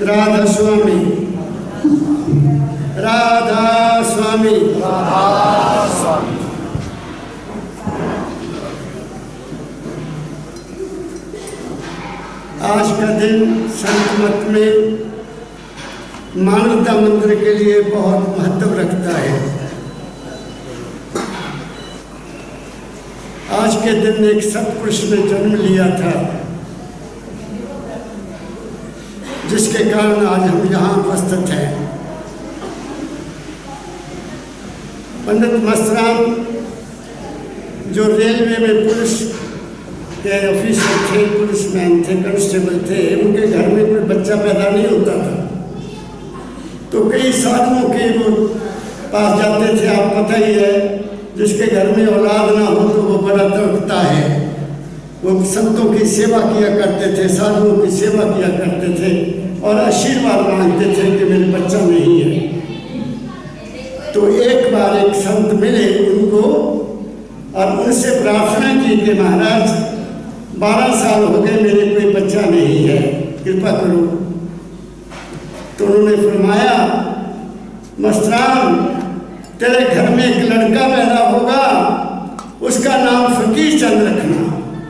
राधा स्वामी, राधा स्वामी, राधा स्वामी। आज का दिन संत मत में मानवता मंत्र के लिए बहुत महत्व रखता है। आज के दिन एक सत्पुरुष ने जन्म लिया था, जिसके कारण आज हम यहाँ उपस्थित हैं। पंडित मस्तराम जो रेलवे में पुलिस के ऑफिसर थे, पुलिसमैन थे, कांस्टेबल थे, उनके घर में कोई बच्चा पैदा नहीं होता था, तो कई साधुओं के वो पास जाते थे। आप पता ही है, जिसके घर में औलाद ना हो तो वो बड़ा तड़पता है। वो संतों की सेवा किया करते थे, साधुओं की सेवा किया करते थे और आशीर्वाद मांगते थे कि मेरे बच्चा नहीं है। तो एक बार एक संत मिले उनको और उनसे प्रार्थना की कि महाराज 12 साल हो गए, मेरे कोई बच्चा नहीं है, कृपा करो। तो उन्होंने फरमाया, मस्तराम तेरे घर में एक लड़का पैदा होगा, उसका नाम फकीर चंद रखना।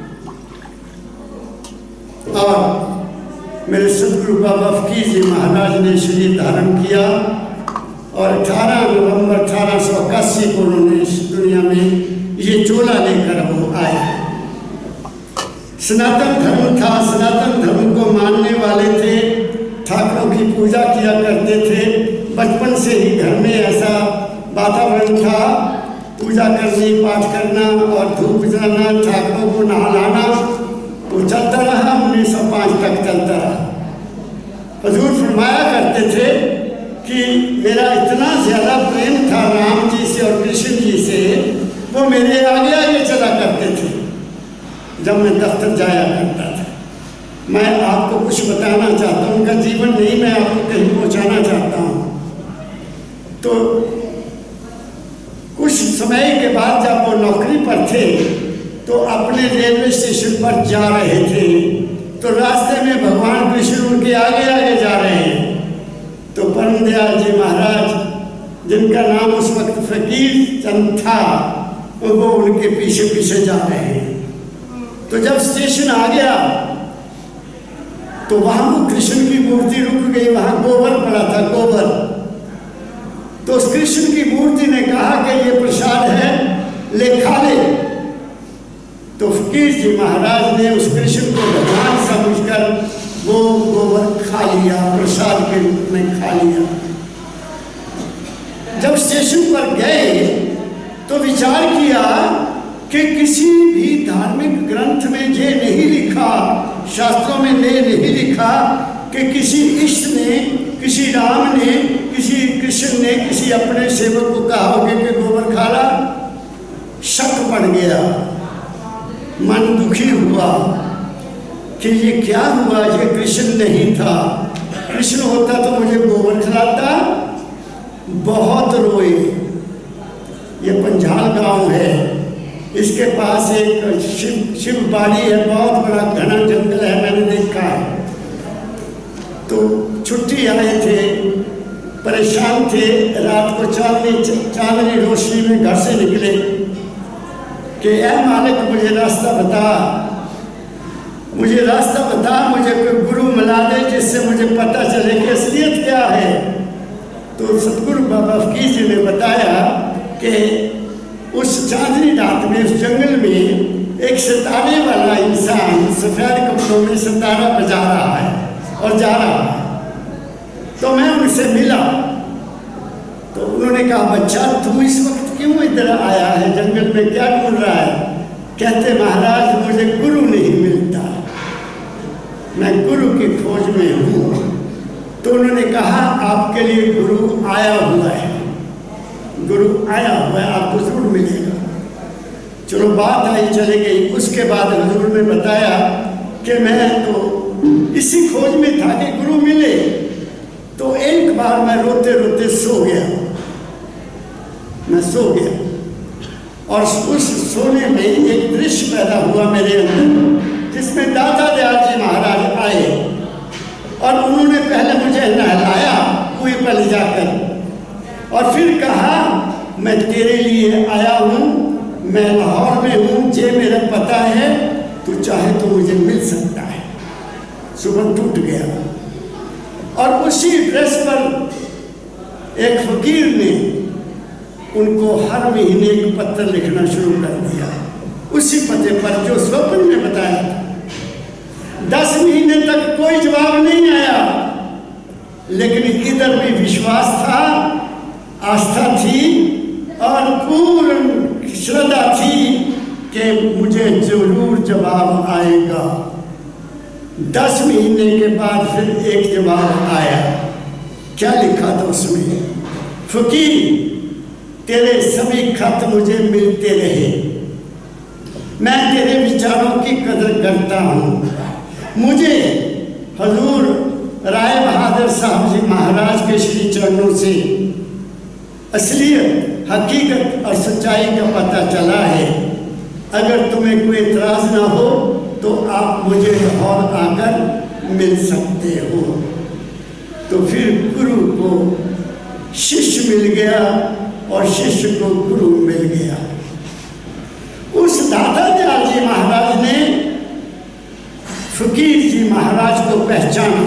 और मेरे सदगुरु बाबा फकीर जी महाराज ने शरीर धारण किया और 18 नवंबर 1881 को उन्होंने इस दुनिया में ये चोला लेकर वो आए। सनातन धर्म था, सनातन धर्म को मानने वाले थे, ठाकुरों की पूजा किया करते थे। बचपन से ही घर में ऐसा वातावरण था, पूजा करनी, पाठ करना और धूप जलाना, ठाकुरों को नहलाना, वो चलता रहा। 1905 तक चलता रहा। हजूर फरमाया करते थे कि मेरा इतना ज़्यादा प्रेम था राम जी से और कृष्ण जी से, वो मेरे आगे आगे चला करते थे जब मैं दफ्तर जाया करता था। मैं आपको कुछ बताना चाहता हूँ, उनका जीवन नहीं मैं आपको कहीं पहुँचाना चाहता हूँ। तो कुछ समय के बाद जब वो नौकरी पर थे तो अपने रेलवे स्टेशन पर जा रहे थे, तो रास्ते में भगवान कृष्ण उनके आगे आगे जा रहे हैं। तो परम दयाल जी महाराज, जिनका नाम उस वक्त फकीर चंद था, वो उनके पीछे पीछे जा रहे हैं। तो जब स्टेशन आ गया तो वहां वो कृष्ण की मूर्ति रुक गई, वहां गोबर पड़ा था, गोबर। तो उस कृष्ण की मूर्ति ने कहा कि ये प्रसाद है, ले खा ले। तो फकीर जी महाराज ने उस कृष्ण को भगवान समझकर वो गोबर खा लिया, प्रसाद के रूप में खा लिया। जब स्टेशन पर गए तो विचार किया कि किसी भी धार्मिक ग्रंथ में ये नहीं लिखा, शास्त्रों में ये नहीं लिखा कि किसी इष्ट ने, किसी राम ने, किसी कृष्ण ने किसी अपने सेवक को कहा होगा कि गोबर खा ला। शक पड़ गया, मन दुखी हुआ कि ये क्या हुआ, ये कृष्ण नहीं था। कृष्ण होता तो मुझे गोबर खिलाता। बहुत रोए। ये पंझाल गांव है, इसके पास एक शिव बाड़ी है, बहुत बड़ा घना जंगल है, मैंने देखा है। तो छुट्टी आए थे, परेशान थे, रात को चांदनी रोशनी में घर से निकले कि ऐ मालिक मुझे रास्ता बता, मुझे रास्ता बता, मुझे कोई गुरु मिला दे जिससे मुझे पता चले कि असलियत क्या है। तो सतगुरु बाबा फकीर जी ने बताया कि उस चांदनी रात में उस जंगल में एक सितारे वाला इंसान सफेद कपड़ों में सितारा बजा रहा है और जा रहा है। तो मैं उनसे मिला तो उन्होंने कहा, बच्चा तू इस वक्त क्यों इधर आया है, जंगल में क्या ढूंढ रहा है? कहते महाराज मुझे गुरु नहीं मिलता, मैं गुरु की खोज में हूँ। तो उन्होंने कहा आपके लिए गुरु आया हुआ है, गुरु आया हुआ है, आपको जरूर मिलेगा। चलो बात आई चली गई। उसके बाद हुजूर ने बताया कि मैं तो इसी खोज में था कि गुरु मिले। तो एक बार मैं रोते रोते सो गया, मैं सो गया और उस सोने में एक दृश्य पैदा हुआ मेरे अंदर, जिसमें दाता दयाल जी महाराज आए और उन्होंने पहले मुझे नहलाया कुएं पर ले जाकर, और फिर कहा मैं तेरे लिए आया हूँ, मैं लाहौर में हूँ, ये मेरा पता है, तू चाहे तो मुझे मिल सकता है। सुबह टूट गया और उसी ड्रेस पर एक फकीर ने उनको हर महीने एक पत्र लिखना शुरू कर दिया, उसी पते पर जो स्वप्न में बताया था। 10 महीने तक कोई जवाब नहीं आया, लेकिन इधर भी विश्वास था, आस्था थी और पूर्ण श्रद्धा थी कि मुझे जरूर जवाब आएगा। 10 महीने के बाद फिर एक जवाब आया। क्या लिखा था उसमें? फकीर, तेरे सभी खत मुझे मिलते रहे, मैं तेरे विचारों की कदर करता हूँ। मुझे हजूर राय बहादुर साहब जी महाराज के श्री चरणों से असलियत, हकीकत और सच्चाई का पता चला है। अगर तुम्हें कोई एतराज़ ना हो तो आप मुझे लाहौर आकर मिल सकते हो। तो फिर गुरु को शिष्य मिल गया और शिष्य को गुरु मिल गया। उस दादा दयाल जी महाराज ने फकीर जी महाराज को पहचाना,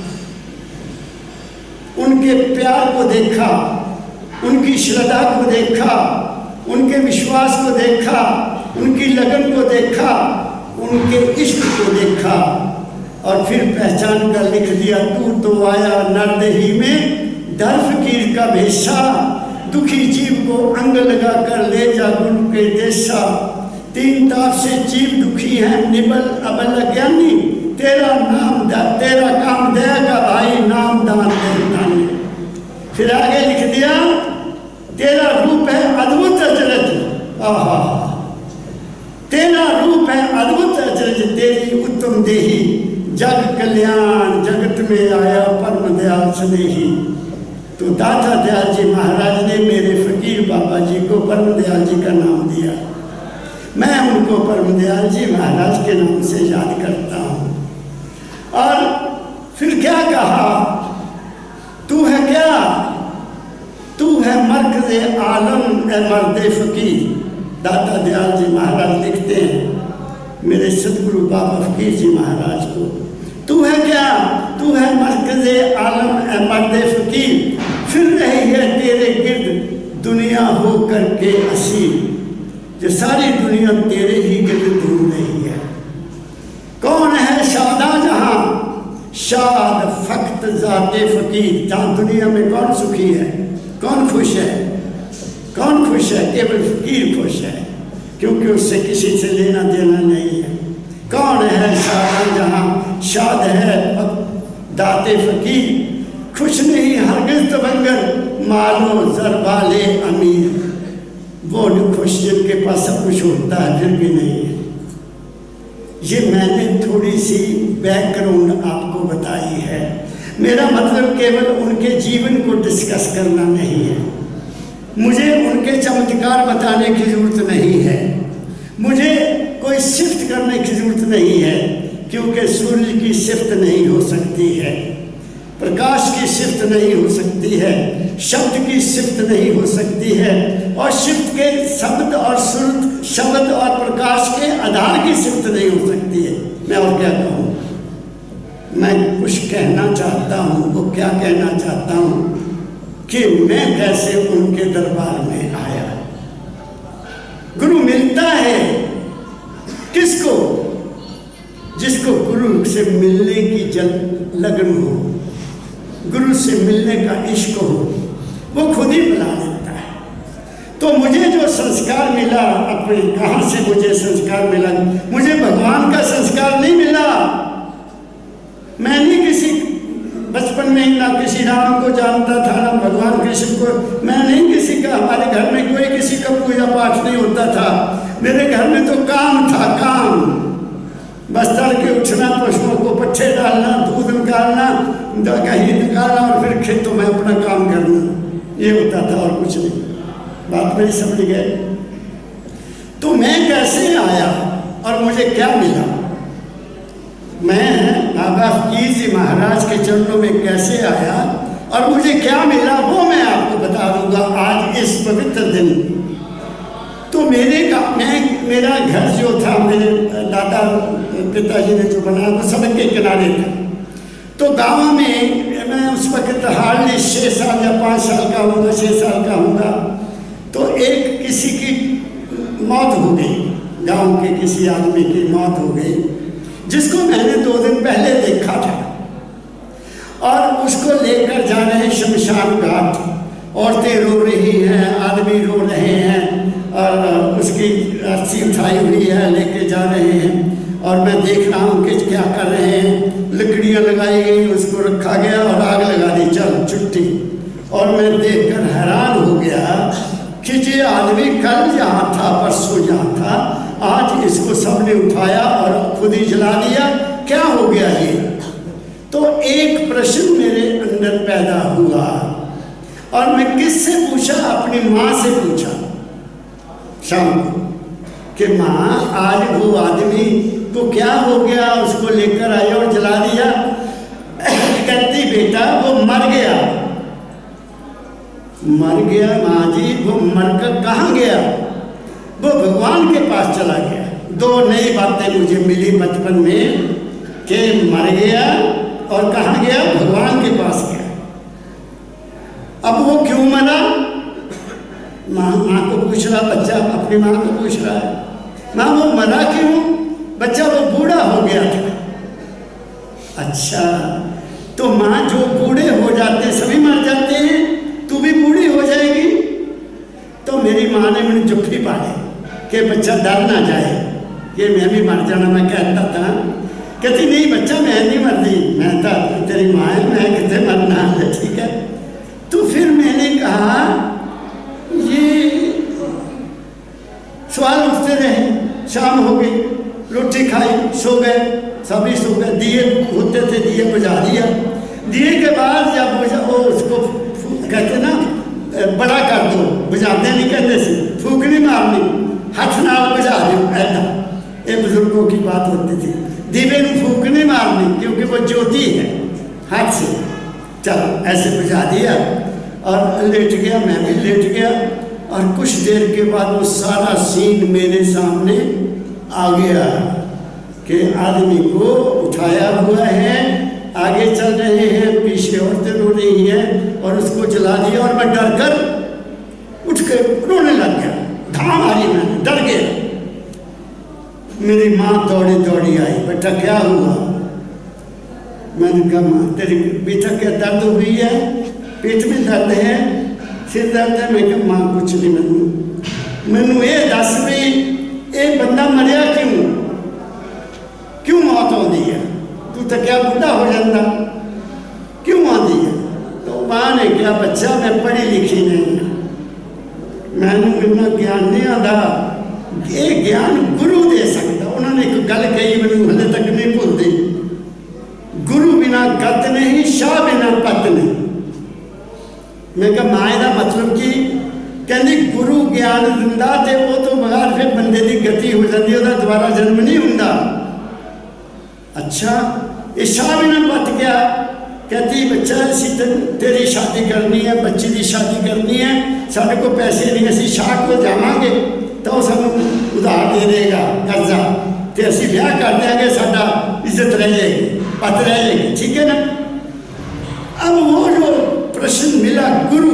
उनके प्यार को देखा, उनकी श्रद्धा को देखा, उनके विश्वास को देखा, उनकी लगन को देखा, उनके इश्क को देखा और फिर पहचान कर लिख दिया, तू तो आया नरदेही में दर फकीर का भेषा, दुखी जीव को अंग लगा कर ले जा गुरु के देशा। 3 ताप से जीव दुखी है निबल अबल ज्ञानी, तेरा नाम तेरा काम देगा भाई नाम दान देवतानी। फिर आगे लिख दिया, तेरा रूप है अद्भुत अचरज, आहा, तेरा रूप है अद्भुत अचरज, तेरी उत्तम देही, जग कल्याण जगत में आया परम दयाल स्नेही। तो दादा दयाल जी महाराज ने मेरे फकीर बाबा जी को परम दयाल जी का नाम दिया। मैं उनको परम दयाल जी महाराज के नाम से याद करता हूँ। और फिर क्या कहा, तू है क्या? तू है मरकज़े आलम ए मर्दे फकीर। दादा दयाल जी महाराज लिखते हैं मेरे सतगुरु बाबा फकीर जी महाराज को, तू है क्या? तू है मरकज़े आलम ए मर्दे फकीर, फिर रही है तेरे गिर्द दुनिया हो करके असीर, जो सारी दुनिया तेरे ही गिर्द घूम रही है। कौन है शादा जहां? शाद फक्त जाते फकीर। जहां दुनिया में कौन सुखी है, कौन खुश है? कौन खुश है? केवल फकीर खुश है, क्योंकि उससे किसी से लेना देना नहीं है। कौन है शादा जहां? शाद है दाते फकीर, खुश नहीं हरगिज़ तबंगर, मालो जर वाले अमीर। वो खुश जिनके पास सब कुछ होता है फिर भी नहीं है। ये मैंने थोड़ी सी बैकग्राउंड आपको बताई है। मेरा मतलब केवल उनके जीवन को डिस्कस करना नहीं है, मुझे उनके चमत्कार बताने की जरूरत नहीं है, मुझे कोई सिफ्त करने की जरूरत नहीं है, क्योंकि सूरज की सिफ्त नहीं हो सकती है, प्रकाश की सिफ्त नहीं हो सकती है, शब्द की सिफ्त नहीं हो सकती है, और शब्द के शब्द और शब्द और प्रकाश के आधार की सिफ्त नहीं हो सकती है। मैं और क्या कहूँ? मैं कुछ कहना चाहता हूँ, वो क्या कहना चाहता हूँ कि मैं कैसे उनके दरबार में आया। गुरु मिलता है किसको? जिसको गुरु से मिलने की लगन हो, गुरु से मिलने का इश्क हो, वो खुद ही बुला लेता है। तो मुझे जो संस्कार मिला, अपने कहाँ से मुझे संस्कार मिला? मुझे भगवान का संस्कार नहीं मिला। मैंने किसी बचपन में ना किसी राम को जानता था, ना भगवान कृष्ण को। मैं नहीं किसी का, हमारे घर में कोई किसी का पूजा पाठ नहीं होता था। मेरे घर में तो काम था, काम। बस तड़के उठना, पशुओं को पट्ठे डालना, दूध निकालना, दही निकालना और फिर खेतों में अपना काम करना, ये होता था और कुछ नहीं। बात मेरी समझ गए? तो मैं कैसे आया और मुझे क्या मिला? मैं बाबा फकीर जी महाराज के चरणों में कैसे आया और मुझे क्या मिला वो मैं आपको बता दूंगा आज इस पवित्र दिन। तो मेरा घर जो था, मेरे दादा पिताजी ने जो बनाया वो सड़क के किनारे था। तो गाँव में मैं उस वक्त हार्डली 6 साल या 5 साल का होगा, 6 साल का होगा। तो एक किसी की मौत हो गई, गांव के किसी आदमी की मौत हो गई, जिसको मैंने 2 दिन पहले देखा था। और उसको लेकर जा रहे हैं शमशान घाट, औरतें रो रही हैं, आदमी रो रहे हैं, और उसकी अर्थी उठाई हुई है, लेके जा रहे हैं। और मैं देख रहा हूँ कि क्या कर रहे हैं, लकड़ियाँ लगाई गई, उसको रखा गया और आग लगा दी, चल छुट्टी। और मैं देखकर हैरान हो गया कि ये आदमी कल जहाँ था, परसों जहाँ था, आज इसको सबने उठाया और खुद ही जला दिया, क्या हो गया ये? तो एक प्रश्न मेरे अंदर पैदा हुआ और मैं किससे पूछा? अपनी माँ से पूछा शाम को कि माँ आज वो आदमी को क्या हो गया, उसको लेकर आए और जला दिया। कहती बेटा वो मर गया। मर गया माँ जी? वो मरकर कहाँ गया? वो भगवान के पास चला गया। 2 नई बातें मुझे मिली बचपन में कि मर गया और कहाँ गया? भगवान के पास गया। अब वो क्यों मरा? माँ को पूछ रहा बच्चा, अपनी माँ को पूछ रहा है, माँ वो मरा क्यों? बच्चा वो बूढ़ा हो गया था। अच्छा, तो माँ जो बूढ़े हो जाते सभी मर जाते हैं, तू भी बूढ़ी हो जाएगी? तो मेरी माँ ने मैंने जुफ्फी पाली कि बच्चा डर ना जाए कि मैं भी मर जाना। मैं कहता था, कहती नहीं बच्चा मैं नहीं मरती। मैं था तेरी माँ है, मैं कितने मरना है, ठीक है। तो फिर मैंने कहा ये सवाल उठते रहे। शाम हो गई, रोटी खाई, सो गए, सभी सो गए। दिए होते थे, दिए बुझा दिया। दिए के बाद जब बुझा, वो उसको कहते ना बड़ा कर दो, बुझाते नहीं कहते से, फूकनी मारनी, हाथ नाल बुझा दो, ऐसा ये बुजुर्गों की बात होती थी। दीवे में फूकनी मारनी क्योंकि वो ज्योति है, हाथ से चल ऐसे बुझा दिया और लेट गया। मैं भी लेट गया और कुछ देर के बाद वो सारा सीन मेरे सामने आ गया कि आदमी को उठाया हुआ है, आगे चल रहे हैं, पीछे औरतें रो रही हैं और उसको जला दिया। और मैं डर कर उठ कर रोने लग गया, धाम मारी, मैंने डर गया। मेरी माँ दौड़ी दौड़ी आई, बेटा क्या हुआ? मैंने कहा माँ तेरी बेटा क्या दर्द हुई है? पेट में दर्द है, सिर दर्द है? मैं कहा माँ कुछ नहीं, मैनू ये दस भी ये बंदा मरिया क्यों मौत आती है? तू तो क्या बुढ़ा हो जाता, क्यों आती है? तो माँ ने कहा बच्चा मैं पढ़ी लिखी नहीं, मैनू इतना ज्ञान नहीं आता, ये ज्ञान गुरु दे सकता। उन्होंने एक गल कही मैनू हले तक नहीं भूलती, गुरु बिना गत नहीं, शाह बिना पत नहीं। मैं कहा माँ का मतलब कि कहती गुरु ज्ञान दिंदा ते वो तो बगैर फिर बंदे की गति हो जाती है, दोबारा जन्म नहीं होता। अच्छा ये शाह बिना पत गया। कहती बच्चा असी तेरी शादी करनी है, बच्ची की शादी करनी है, साढ़े को पैसे नहीं, असी शाह को जावांगे तो सानू उधार दे देगा कर्जा, तो असी ब्याह कर देंगे, साडा इज्जत रह जाएगी, पत रह जाएगी, ठीक है ना। अब वो जो प्रश्न मिला गुरु,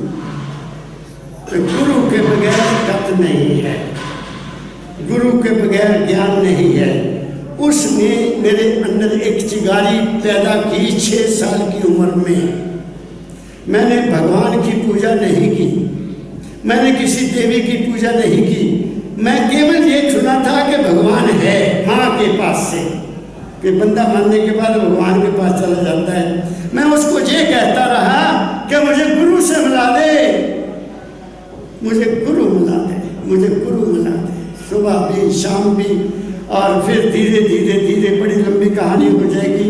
तो गुरु के बगैर गत नहीं है, गुरु के बगैर ज्ञान नहीं है। उसने मेरे अंदर एक चिंगारी पैदा की 6 साल की उम्र में। मैंने भगवान की पूजा नहीं की, मैंने किसी देवी की पूजा नहीं की, मैं केवल ये चुना था कि भगवान है, माँ के पास से, कि बंदा मरने के बाद भगवान के पास चला जाता है। मैं उसको ये कहता रहा कि मुझे गुरु से मिला दे, मुझे गुरु मिला दे, मुझे गुरु मिला दे, सुबह भी शाम भी। और फिर धीरे धीरे धीरे बड़ी लंबी कहानी हो जाएगी।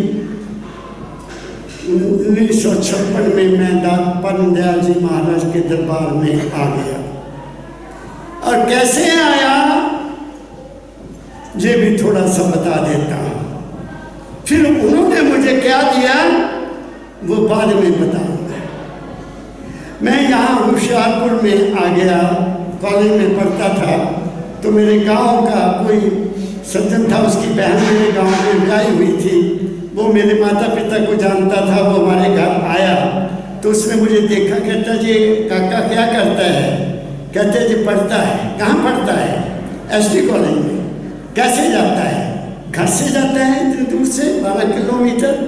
1956 में मैं परम दयाल जी महाराज के दरबार में आ गया। और कैसे आया ये भी थोड़ा सा बता देता हूँ। फिर उन्होंने मुझे क्या दिया वो बाद में बताऊंगा। मैं यहाँ होशियारपुर में आ गया, कॉलेज में पढ़ता था, तो मेरे गांव का कोई सज्जन था, उसकी बहन मेरे गांव में ब्याही हुई थी। वो मेरे माता पिता को जानता था, वो हमारे घर आया तो उसने मुझे देखा, कहता जी काका क्या करता है? कहते जी पढ़ता है। कहाँ पढ़ता है? एसडी कॉलेज में। कैसे जाता है? घर से जाता है इतनी दूर से 12 किलोमीटर।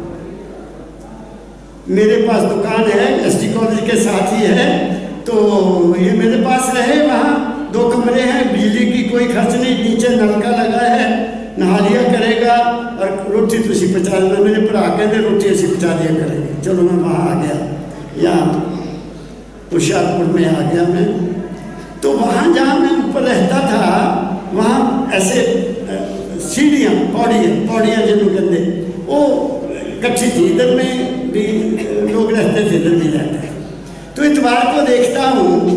मेरे पास दुकान है, एसडी कॉलेज के साथ ही है, तो ये मेरे पास रहे। वहाँ 2 कमरे हैं, बिजली की कोई खर्च नहीं, नीचे नलका लगा है, नहा लिया करेगा और रोटी तो उसी पचा देना। मेरे भरा कहते रोटी ऐसी पचा दिया करेंगे। चलो मैं वहाँ आ गया, यहाँ होशियारपुर में आ गया मैं। तो वहाँ जहाँ मैं ऊपर रहता था, वहाँ ऐसे सीढ़ियाँ, पौड़ियाँ जिनको कहते, वो कच्ची थी। इधर में भी लोग रहते थे, इधर भी रहते हैं। तो इतवार को देखता हूँ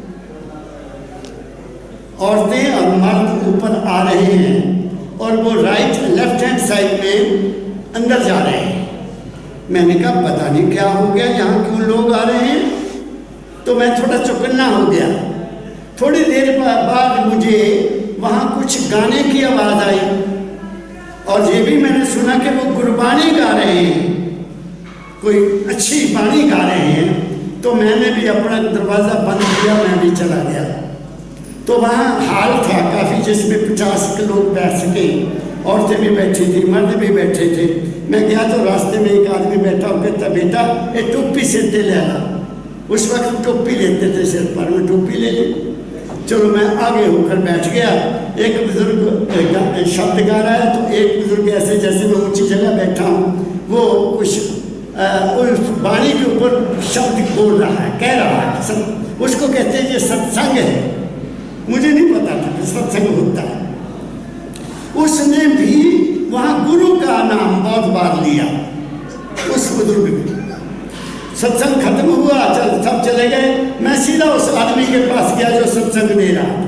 औरतें और मर्द ऊपर आ रहे हैं और वो राइट लेफ्ट हैंड साइड में अंदर जा रहे हैं। मैंने कहा पता नहीं क्या हो गया, यहाँ क्यों लोग आ रहे हैं? तो मैं थोड़ा चौकन्ना हो गया। थोड़ी देर बाद मुझे वहाँ कुछ गाने की आवाज़ आई और ये भी मैंने सुना कि वो गुरबानी गा रहे हैं, कोई अच्छी बानी गा रहे हैं। तो मैंने भी अपना दरवाज़ा बंद किया, मैं भी चला गया। तो वहाँ हाल था काफ़ी, जिसमें 50 लोग बैठ सके, औरतें भी बैठी थी, मर्द भी बैठे थे। मैं गया तो रास्ते में एक आदमी बैठा हो, कहता बेटा ये टोपी सिर पे ले ला। उस वक्त टोपी लेते थे सिर पर, मैं टोपी ले ली। चलो मैं आगे होकर बैठ गया। एक बुजुर्ग शब्द गा रहा है, तो एक बुजुर्ग ऐसे जैसे मैं ऊंची जगह बैठा हूँ, वो कुछ उस बाणी के ऊपर शब्द बोल रहा है, कह रहा है सब। उसको कहते हैं ये सत्संग है। मुझे नहीं पता था कि सत्संग होता है। उसने भी वहाँ गुरु का नाम बहुत बार लिया, उस बुजुर्ग ने। सत्संग खत्म हुआ, चल सब चले गए। मैं सीधा उस आदमी के पास गया जो सत्संग दे रहा था।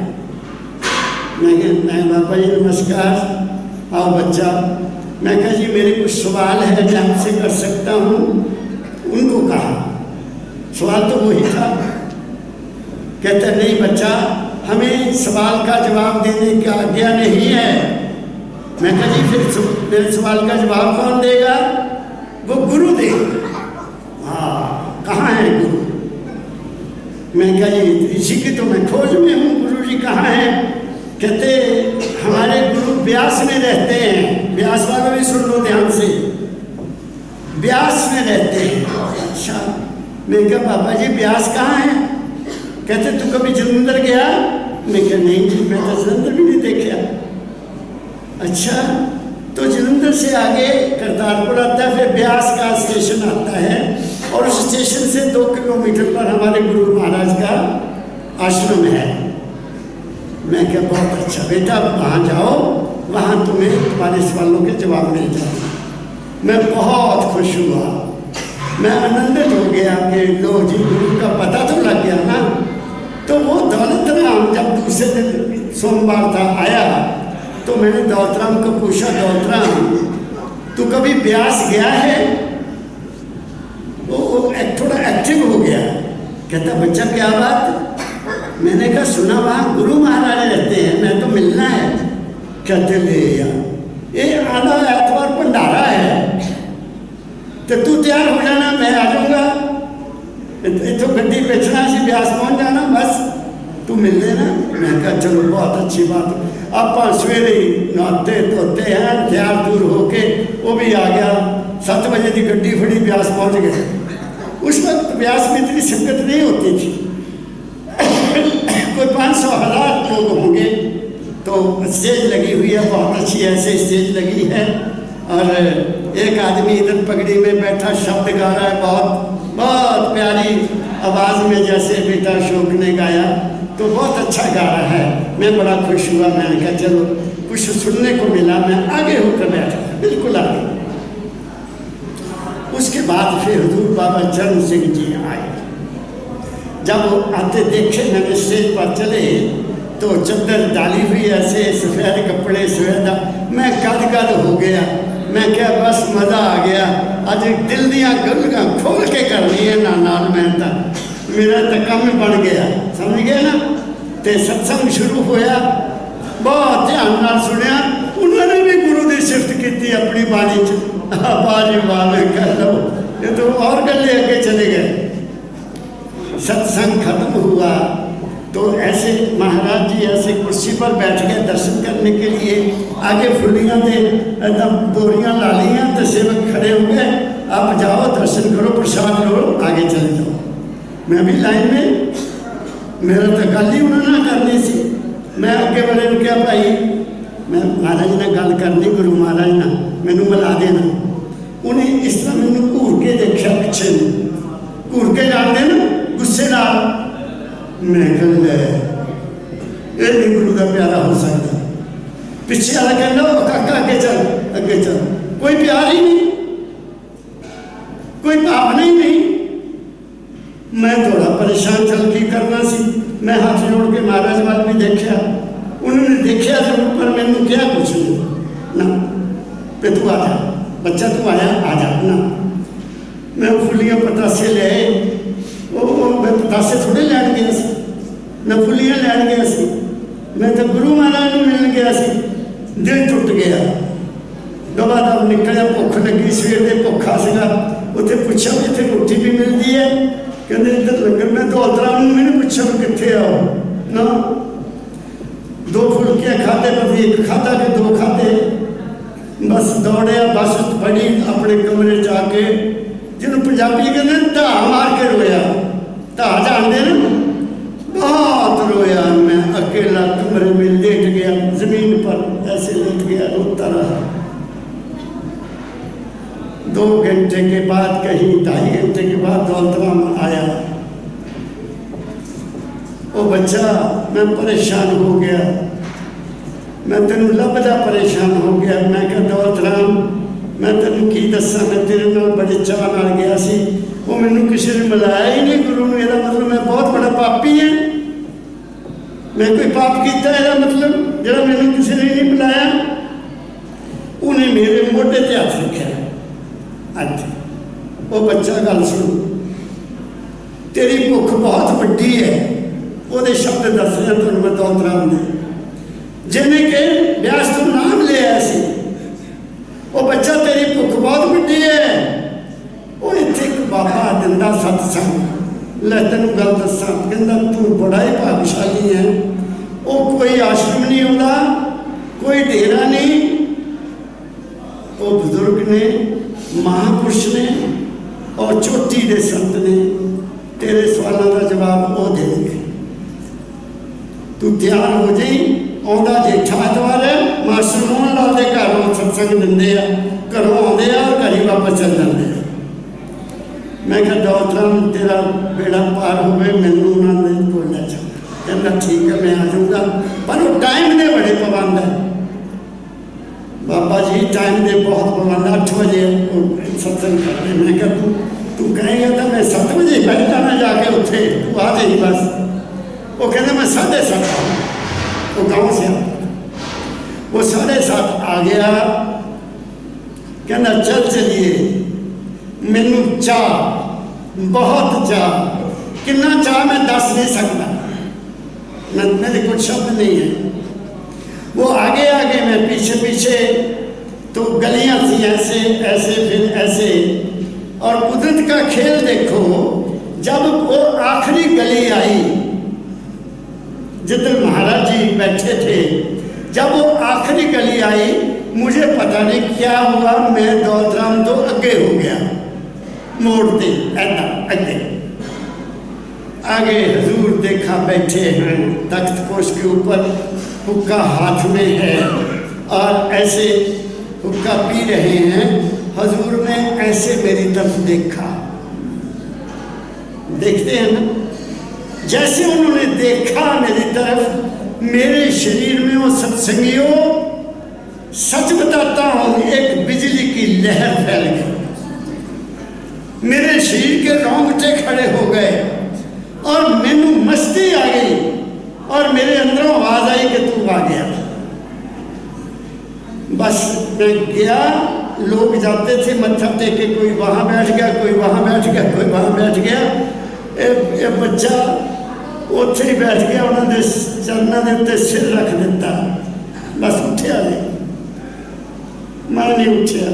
मैं बाबा जी नमस्कार, आओ बच्चा। मैं कहा जी मेरे कुछ सवाल है, मैं आपसे कर सकता हूँ? उनको कहा, सवाल तो वही था। कहता नहीं बच्चा, हमें सवाल का जवाब देने की आज्ञा नहीं है। मैं कहा जी फिर मेरे सवाल का जवाब कौन देगा? वो गुरु देगा। हाँ, कहाँ है गुरु? मैं कहा जी इसी की तो मैं खोज में हूँ, गुरु जी कहाँ हैं? कहते हमारे गुरु ब्यास में रहते हैं। ब्यास वालों भी सुन लो ध्यान से, ब्यास में रहते हैं। अच्छा, मैं कहा बाबा जी ब्यास कहाँ है? कहते तू कभी जलंधर गया? मैं कहा नहीं जी, मैं तो जलंधर भी नहीं देखा। अच्छा, तो जलंधर से आगे करतारपुर आता है, फिर ब्यास का स्टेशन आता है और उस स्टेशन से 2 किलोमीटर पर हमारे गुरु महाराज का आश्रम है। मैं क्या बहुत अच्छा बेटा, वहाँ जाओ, वहाँ तुम्हें तुम्हारे सवालों के जवाब मिल जाएंगे। मैं बहुत खुश हुआ, मैं आनंदित हो गया कि लो जी गुरु का पता तो लग गया ना। तो वो दौलत राम जब दूसरे दिन सोमवार था आया, तो मैंने दौलत राम को पूछा, दौलत राम तू कभी ब्यास गया है? वो थोड़ा एक्टिव हो गया। कहता बच्चा क्या बात? मैंने कहा सुना वहाँ गुरु महाराज रहते हैं, मैं तो मिलना है। कहते ले यार ये आधा एतवार भंडारा है, तो तू तैयार हो जाना, मैं आ जाऊँगा। इतो गड्डी बेचना से ब्यास पहुँच जाना, बस तू मिल लेना। मैं कहा चलो बहुत अच्छी बात। आप सवेरे ही नहाते धोते हैं, तैयार दूर होके वो भी आ गया। 7 बजे की गड्डी फड़ी, ब्यास पहुँच गए। उस वक्त ब्यास में इतनी संगत नहीं होती थी, कोई 500,000 लोग होंगे। तो स्टेज लगी हुई है, बहुत अच्छी ऐसे स्टेज लगी है, और एक आदमी इधर पगड़ी में बैठा शब्द गा रहा है, बहुत बहुत प्यारी आवाज़ में, जैसे बेटा अशोक ने गाया, तो बहुत अच्छा गा रहा है। मैं बड़ा खुश हुआ। मैंने कहा चलो कुछ सुनने को मिला। मैं आगे होकर बैठा, बिल्कुल आगे। उसके बाद फिर हुजूर बाबा चरण सिंह जी आए। जब वो आते देखे, मैंने स्टेज पर चले तो चद्दर डाली हुई ऐसे सफ़ेद कपड़े, सफ़ेद। मैं गद हो गया। मैं क्या बस मज़ा आ गया। अज दिल दियाँ गल्लां खोल के करनी है नाल मैं तो मेरा तो काम बन गया, समझ गए ना। तो सत्संग शुरू होया, बहुत ध्यान नाल सुनिया। उन्होंने भी गुरु की सिफत की अपनी बाणी च, बाजी बाल कह लो ये तो और गले अगे चले गए। सत्संग खत्म हुआ तो ऐसे महाराज जी ऐसे कुर्सी पर बैठ गए दर्शन करने के लिए। आगे फुलियाँ दे एकदम बोरियाँ ला लियाँ तो सेवक खड़े हो गए, आप जाओ दर्शन करो प्रसाद लो आगे चले जाओ। मैं भी लाइन में, मेरा तो गल ही उन्होंने करनी सी। मैं अगे वाले क्या भाई मैं महाराज ने गल करनी, गुरु महाराज ने मैनू मिला देना। उन्हें इस तरह मैंने घूर के देखा, पिछे घूर के जान देना गुस्से नाल। मैं कल ये नहीं गुरु का प्यारा हो सकता। पिछे वाला कहना काका अगे चल, अगे चल। कोई प्यार ही नहीं, कोई भावना ही नहीं। मैं थोड़ा परेशान चल की करना सी। मैं हाथ जोड़ के महाराज वाल भी देखा, उन्होंने देखा जरूर पर मैंने क्या कुछ नहीं ना पे तू आ जा बच्चा, तू आया आ जा ना। मैं फुलियाँ पतासे ले, मैं पतासे थोड़े लैन गया सी, मैं फुलियाँ लैन गया सी। मैं तो गुरु महाराज को मिलन गया सी। दिल टुट गया, दबा दब निकलिया। भुख लगी, सवेर दे भुखा सीगा। उत्थे पुछा भी इत्थे रोटी भी मिलती है, कहते इधर लंगर। मैं दौलत राम मैंने पूछा कितने आओ ना। 2 फुलकियाँ खाते, कभी 1 खाता कि 2 खाते। बस दौड़िया, बस बड़ी अपने कमरे जाके जिन्होंने पंजाबी कहते धा मार के रोया। धा जानते ना, बहुत रोया। मैं अकेला कमरे में लेट गया, जमीन पर ऐसे लेट गया, रोता रहा। 2 घंटे के बाद, कहीं 2.5 घंटे के बाद दौलत राम आया। वो बच्चा मैं परेशान हो गया, मैं तेन लभदा परेशान हो गया। मैं क्या दौलत राम मैं तेन की दसा, मैं तेरे नाल बड़े चाह नाल गया सी। वो मैनू किसी ने मिलाया ही नहीं गुरु ने। ਇਹਦਾ मतलब मैं बहुत बड़ा पापी है। मैं कोई पाप किया, ਇਹਦਾ मतलब ਜਿਹੜਾ मैनू किसी ने नहीं मिलाया। उन्हें मेरे मोढे ते हथ रखा। अज वो बच्चा गल सुन, तेरी भुख बहुत वड्डी है। वो शब्द दस रहा तुम मैं दौलत राम ने, जिन्हें के व्यास तू नाम लिया सी। वो बच्चा तेरी भुख बहुत वड्डी है। वो इत्थे एक बाबा दिंदा सत्संग, लै तेन गल दसा, कहंदा तू बड़ा ही भागशाली है। वो कोई आश्रम नहीं होता, कोई डेरा नहीं। वो बुजुर्ग ने, महापुरुष ने और चोटी के संत ने तेरे सवालों का जवाब वो देंगे। तू तैयार हो जाई। आंदा जेठा एतवार है, मास्टर मोहन लाल के घरों सत्संग दिंदे आ, घरों आते हैं और घर ही वापस चल जाते हैं। मैं क्या दौलत राम तेरा बेड़ा पार हो गए, मैनू उन्होंने बोलिया चल। कहना ठीक है मैं आ जाऊँगा, पर वो टाइम के बड़े पाबंद है। बाबा जी टाइम दे बहुत पाबंद, 8 बजे सत्संग करते। मैं क्या तू कहेगा तो मैं 7 बजे बैठ जाना जाके उत्थे, तू आ जाई बस। वो कहते मैं 7:30 आऊँ। वो गाँव से वो 7:30 आ गया। कहना चल चलिए। मैनू चाह, बहुत चाह, कितना चाह मैं दस नहीं सकता, मेरे कुछ शब्द नहीं है। वो आगे आगे मैं पीछे पीछे। तो गलियां थी ऐसे ऐसे फिर ऐसे। और कुदरत का खेल देखो, जब वो आखिरी गली आई जिधर महाराज जी बैठे थे, जब वो आखिरी गली आई, मुझे पता नहीं क्या हुआ, मैं दौलत राम तो अगे हो गया, मोड़ते ऐसा अगे। आगे हजूर देखा बैठे हैं तख्त पोश के ऊपर, हुक्का हाथ में है और ऐसे हुक्का पी रहे हैं। हजूर ने ऐसे मेरी तरफ देखा, देखते हैं ना, जैसे उन्होंने देखा मेरी तरफ, मेरे शरीर में वो सत्संगियों, सच बताता हूँ, एक बिजली की लहर फैल गई। मेरे शरीर के रोंगटे खड़े हो गए और मैनू मस्ती आ गई और मेरे अंदरों आवाज आई कि तू आ गया। बस मैं गया लोग जाते थे मत्था टेके, कोई वहाँ बैठ गया, कोई वहाँ बैठ गया, कोई वहाँ बैठ गया। ये बच्चा उत्थे ही बैठ गया, उन्होंने चरणों के उत्ते सिर रख दिता, बस उठ्या नहीं, मैं नहीं उठ्या।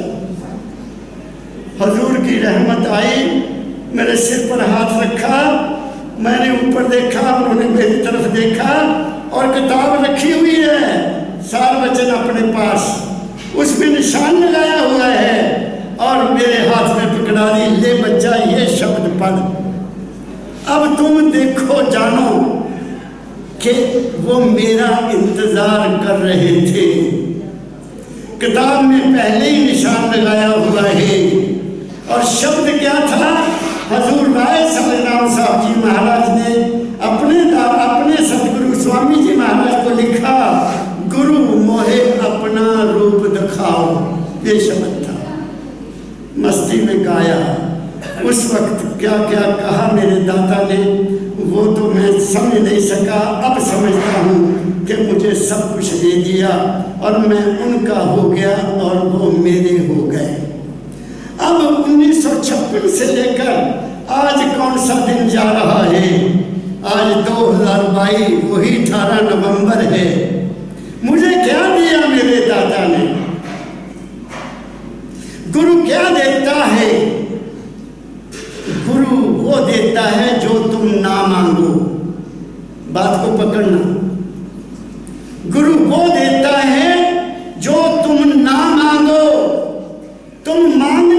हजूर की रहमत आई, मेरे सिर पर हाथ रखा, मैंने ऊपर देखा, उन्होंने मेरी तरफ देखा और किताब रखी हुई है सार वचन अपने पास, उसमें निशान लगाया हुआ है और मेरे हाथ में पकड़ा दी, ले बच्चा ये शब्द पढ़। अब तुम देखो जानो कि वो मेरा इंतजार कर रहे थे। किताब में पहले ही निशान लगाया हुआ है और शब्द क्या था? हजूर राय सलराम साहब जी महाराज ने अपने सतगुरु स्वामी जी महाराज को लिखा, गुरु मोहे अपना रूप दिखाओ, ये शब्द था। मस्ती में गाया, उस वक्त क्या क्या कहा मेरे दादा ने वो तो मैं समझ नहीं सका। अब समझता हूँ कि मुझे सब कुछ दे दिया और मैं उनका हो गया और वो मेरे हो गए। अब 1956 से लेकर आज कौन सा दिन जा रहा है? आज 2022, वही 18 नवंबर है। मुझे क्या दिया मेरे दादा ने? गुरु क्या देता है? गुरु वो देता है जो तुम ना मांगो, बात को पकड़ना। गुरु वो देता है जो तुम ना मांगो। तुम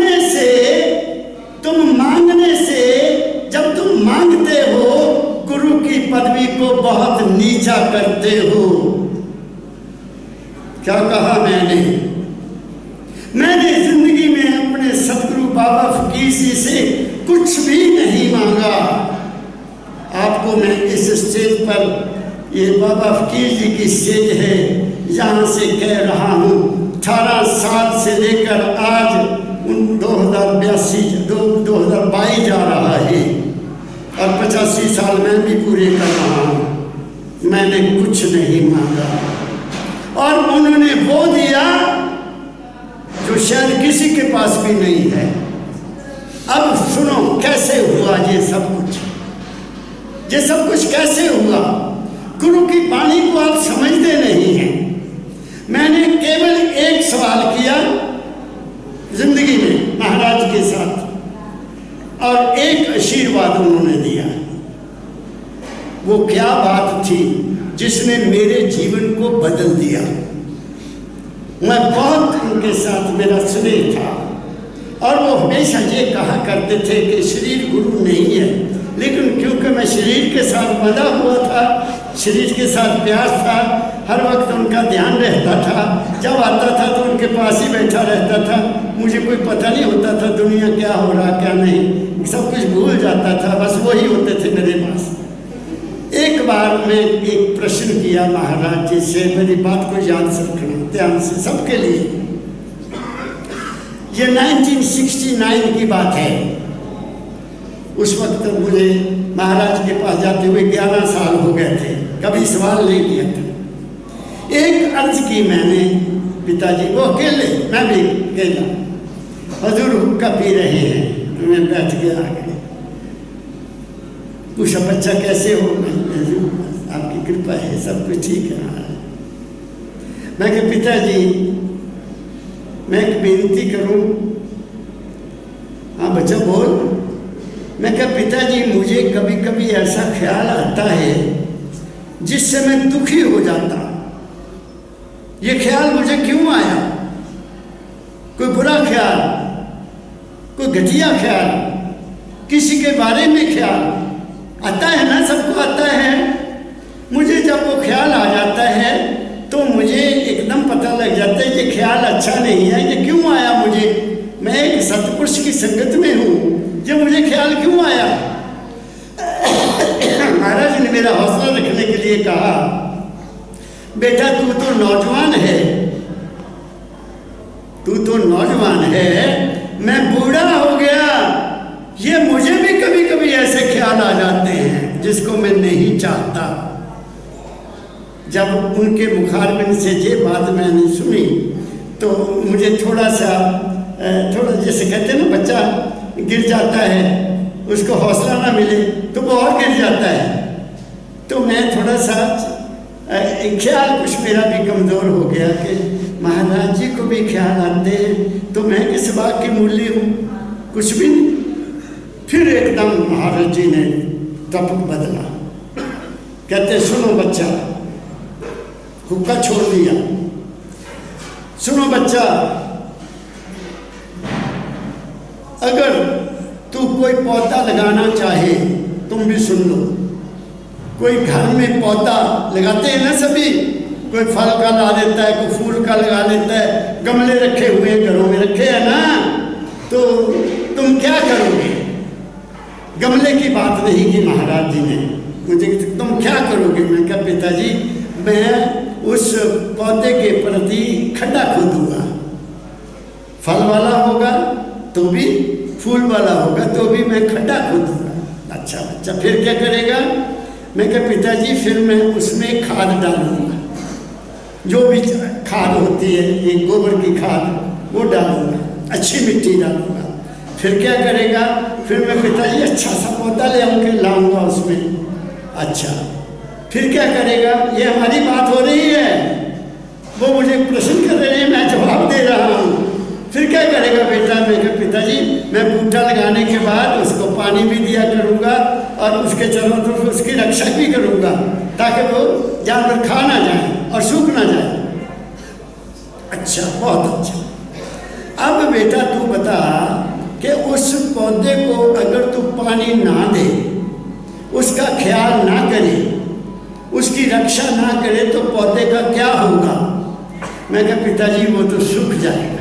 मांगने से जब तुम मांगते हो, गुरु की पदवी को बहुत नीचा करते हो। क्या कहा मैंने जिंदगी में अपने सतगुरु बाबा फकीर जी से कुछ भी नहीं मांगा। आपको मैं इस स्टेज पर, ये बाबा फकीर जी की स्टेज है, यहाँ से कह रहा हूँ, 18 साल से लेकर आज 2022 जा रहा है और 85 साल मैं भी पूरे कर रहा हूँ। मैंने कुछ नहीं मांगा और उन्होंने वो दिया जो शायद किसी के पास भी नहीं है। अब सुनो कैसे हुआ ये सब कुछ। ये सब कुछ कैसे हुआ? गुरु की वाणी को आप समझते नहीं हैं। मैंने केवल एक सवाल किया जिंदगी में महाराज के साथ और एक आशीर्वाद उन्होंने दिया। वो क्या बात थी जिसने मेरे जीवन को बदल दिया? मैं बहुत उनके साथ मेरा स्नेह था और वो हमेशा ये कहा करते थे कि शरीर गुरु नहीं है, लेकिन क्योंकि मैं शरीर के साथ बंधा हुआ था, शरीर के साथ प्यार था, हर वक्त उनका ध्यान रहता था। जब आता था तो उनके पास ही बैठा रहता था। मुझे कोई पता नहीं होता था दुनिया क्या हो रहा क्या नहीं, सब कुछ भूल जाता था, बस वही होते थे मेरे पास। एक बार मैं एक प्रश्न किया महाराज जी से, मेरी बात को याद रखना ध्यान से सबके लिए। ये 1969 की बात है। उस वक्त मुझे महाराज के पास जाते हुए 11 साल हो गए थे, कभी सवाल नहीं किया था। एक अर्ज की मैंने पिताजी, वो अकेले, मैं भी अकेला, हजूर हुक्का पी रहे हैं, मैं बैठ गया आगे, पूछा बच्चा कैसे हो? आपकी कृपा है, सब कुछ ठीक है। मैं कहा पिताजी मैं एक बेनती करूं। हाँ बच्चा बोल। मैं कहा पिताजी मुझे कभी कभी ऐसा ख्याल आता है जिससे मैं दुखी हो जाता। ये ख्याल मुझे क्यों आया? कोई बुरा ख्याल, कोई घटिया ख्याल, किसी के बारे में ख्याल आता है ना, सबको आता है। मुझे जब वो ख्याल आ जाता है तो मुझे एकदम पता लग जाता है ये ख्याल अच्छा नहीं है, ये क्यों आया मुझे? मैं एक सतपुरुष की संगत में हूँ, ये मुझे ख्याल क्यों आया? महाराज ने मेरा हौसला रखने के लिए कहा बेटा तू तो नौजवान है, तू तो नौजवान है, मैं बूढ़ा हो गया। ये मुझे भी कभी कभी ऐसे ख्याल आ जाते हैं जिसको मैं नहीं चाहता। जब उनके मुखारबिन से ये बात मैंने सुनी तो मुझे थोड़ा जैसे कहते हैं ना, बच्चा गिर जाता है, उसको हौसला ना मिले तो वो और गिर जाता है। तो मैं थोड़ा सा ख्याल कुछ मेरा भी कमज़ोर हो गया कि महाराज जी को भी ख्याल आते हैं तो मैं किस बात की मूल्य हूँ, कुछ भी नहीं। फिर एकदम महाराज जी ने टॉपिक बदला, कहते सुनो बच्चा, हुक्का छोड़ दिया, सुनो बच्चा, अगर तू कोई पौधा लगाना चाहे, तुम भी सुन लो, कोई घर में पौधा लगाते हैं ना सभी, कोई फल का ला देता है, कोई फूल का लगा लेता है, गमले रखे हुए हैं, घरों में रखे हैं ना, तो तुम क्या करोगे? गमले की बात नहीं की महाराज जी ने मुझे, तुम क्या करोगे? मैं कहा पिताजी मैं उस पौधे के प्रति खड्डा खोदूंगा, फल वाला होगा तो भी, फूल वाला होगा तो भी मैं खड्डा खोदूंगा। अच्छा बच्चा फिर क्या करेगा? मैं कहा पिताजी फिर मैं उसमें खाद डालूंगा, जो भी खाद होती है, ये गोबर की खाद वो डालूंगा, अच्छी मिट्टी डालूंगा। फिर क्या करेगा? फिर मैं पिताजी अच्छा सा पौधा ले आऊँगा, लाऊंगा उसमें। अच्छा फिर क्या करेगा? ये हमारी बात हो रही है, वो मुझे प्रश्न कर रहे हैं, मैं जवाब दे रहा हूँ। फिर क्या करेगा बेटा? मैं कहा पिताजी मैं बूटा लगाने के बाद उसको पानी भी दिया करूँगा और उसके चारों तरफ उसकी रक्षा भी करूँगा ताकि वो जानवर खा ना जाए और सूख ना जाए। अच्छा बहुत अच्छा। अब बेटा तू बता कि उस पौधे को अगर तू पानी ना दे, उसका ख्याल ना करे, उसकी रक्षा ना करे तो पौधे का क्या होगा? मैं कहा पिताजी वो तो सूख जाएगा,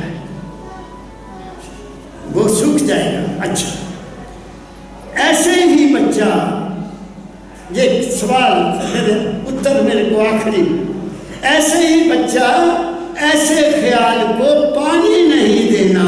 वो सूख जाएगा। अच्छा ऐसे ही बच्चा, ये सवाल उत्तर मेरे को आखिरी, ऐसे ही बच्चा ऐसे ख्याल को पानी नहीं देना,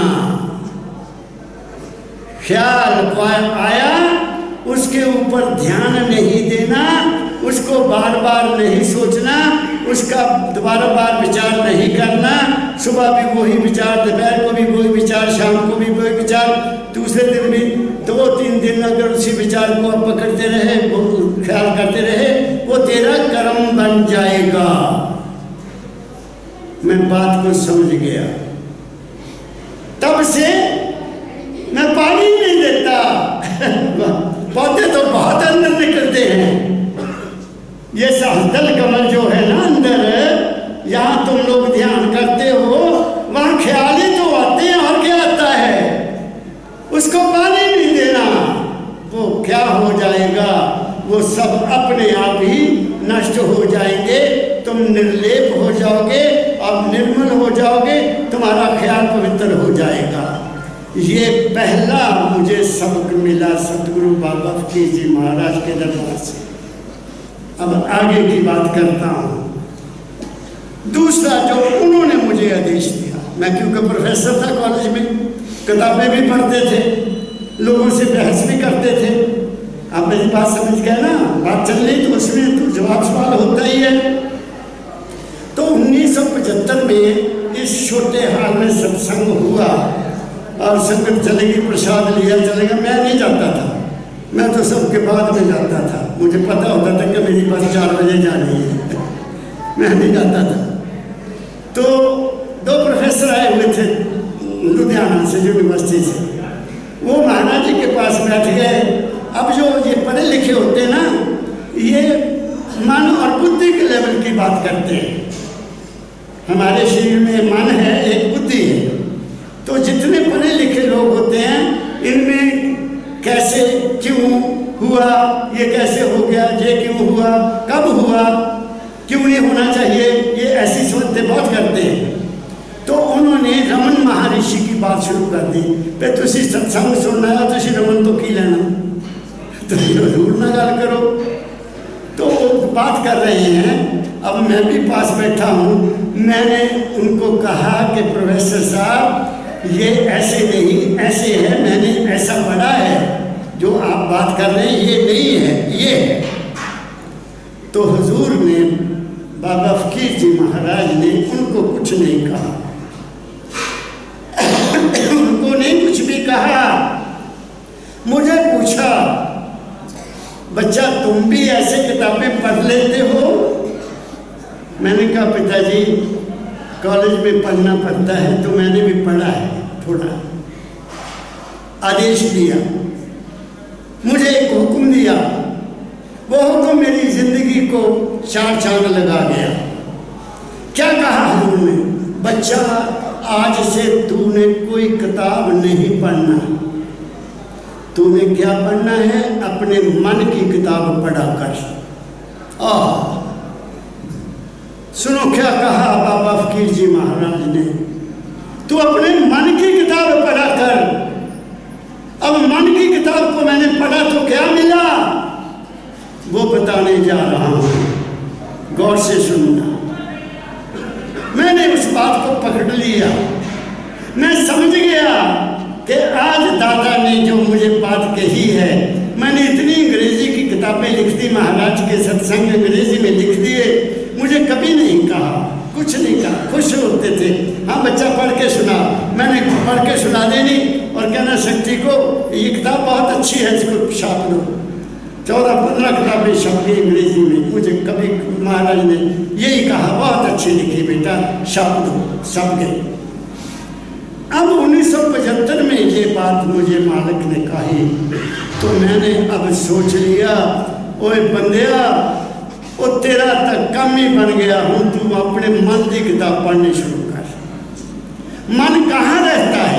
ख्याल आया उसके ऊपर ध्यान नहीं देना, उसको बार बार नहीं सोचना, उसका दोबारा बार विचार नहीं करना, सुबह भी वही विचार, दोपहर को भी वही विचार, शाम को भी वही विचार, दूसरे दिन भी 2-3 दिन अगर उसी विचार को आप पकड़ते रहे, वो ख्याल करते रहे, वो तेरा कर्म बन जाएगा। मैं बात को समझ गया, तब से मैं पानी नहीं देता। पौधे तो बहुत अंदर निकलते हैं, ये सहस्त्र कमल जो है ना अंदर, यहाँ तुम लोग ध्यान करते हो, वहाँ ख्याल ही तो आते हैं और क्या आता है? उसको पानी नहीं देना, वो क्या हो जाएगा? वो सब अपने आप ही नष्ट हो जाएंगे, तुम निर्लेप हो जाओगे और निर्मल हो जाओगे, तुम्हारा ख्याल पवित्र हो जाएगा। ये पहला मुझे सबक मिला सतगुरु बाबा फकीर जी महाराज के दरबार से। अब आगे की बात करता हूँ। दूसरा जो उन्होंने मुझे आदेश दिया, मैं क्योंकि प्रोफेसर था कॉलेज में, किताबें भी पढ़ते थे, लोगों से बहस भी करते थे। आप मेरी बात समझ गए ना? बात चल रही तो उसमें तो जवाब सवाल होता ही है। तो 1975 में इस छोटे हाल में सत्संग हुआ और संगत चलेगी, प्रसाद लिया चलेगा। मैं नहीं जाता था, मैं तो सबके बाद में जाता था, मुझे पता होता था कि मेरी बस 4 बजे जानी है, मैं नहीं जाता था। तो 2 प्रोफेसर आए हुए थे लुधियाना से, यूनिवर्सिटी से, वो महाराज जी के पास बैठ गए। अब जो ये पढ़े लिखे होते हैं ना, ये मन और बुद्धि के लेवल की बात करते हैं। हमारे शरीर में मन है, एक बुद्धि है, तो जितने पढ़े लिखे लोग होते हैं, इनमें कैसे, क्यों हुआ, ये कैसे हो गया, ये क्यों हुआ, कब हुआ, क्यों ये होना चाहिए, ये ऐसी सोचते बहुत करते हैं। तो उन्होंने रमन महर्षि की बात शुरू कर दी। पे तुसी सत्संग सुनना है, तुसी रमन तो की लेना, तो जरूर ना गल करो। तो बात कर रहे हैं, अब मैं भी पास बैठा हूँ। मैंने उनको कहा कि प्रोफेसर साहब ये ऐसे नहीं, ऐसे है, मैंने ऐसा पढ़ा है, जो आप बात कर रहे हैं ये नहीं है, ये है। तो हुजूर ने, बाबा फकीर जी महाराज ने उनको कुछ नहीं कहा, मुझे पूछा, बच्चा तुम भी ऐसे किताबें पढ़ लेते हो? मैंने कहा पिताजी कॉलेज में पढ़ना पड़ता है तो मैंने भी पढ़ा है थोड़ा। आदेश दिया, मुझे एक हुक्म दिया, वो हुक्म मेरी जिंदगी को चार चांद लगा गया। क्या कहा हजूर ने? बच्चा आज से तूने कोई किताब नहीं पढ़ना, तूने क्या पढ़ना है? अपने मन की किताब पढ़ा कर। सुनो क्या कहा बाबा फकीर जी महाराज ने, तू अपने मन की किताब पढ़ा कर। अब मन की किताब को मैंने पढ़ा तो क्या मिला वो बताने जा रहा हूं, गौर से सुनना। मैंने उस बात को पकड़ लिया, मैं समझ गया कि आज दादा ने जो मुझे बात कही है, मैंने इतनी अंग्रेजी की किताबें लिख दी, महाराज के सत्संग अंग्रेजी में लिख दिए, मुझे कभी नहीं कहा, कुछ नहीं कहा, खुश होते थे। हाँ बच्चा पढ़ के सुना, मैंने पढ़ के सुना देनी और कहना शक्ति को ये किताब बहुत अच्छी है, इसको छाप लो। 14-15 किताबें छपी अंग्रेजी में, मुझे कभी महाराज ने यही कहा, बहुत अच्छी लिखी बेटा, छाप दो, छप गई। अब 1975 में ये बात मुझे मालिक ने कही तो मैंने अब सोच लिया, ओए बंदिया, वो तेरा तक कम ही बन गया हूं, तू अपने मन की किताब पढ़नी शुरू कर। मन कहाँ रहता है?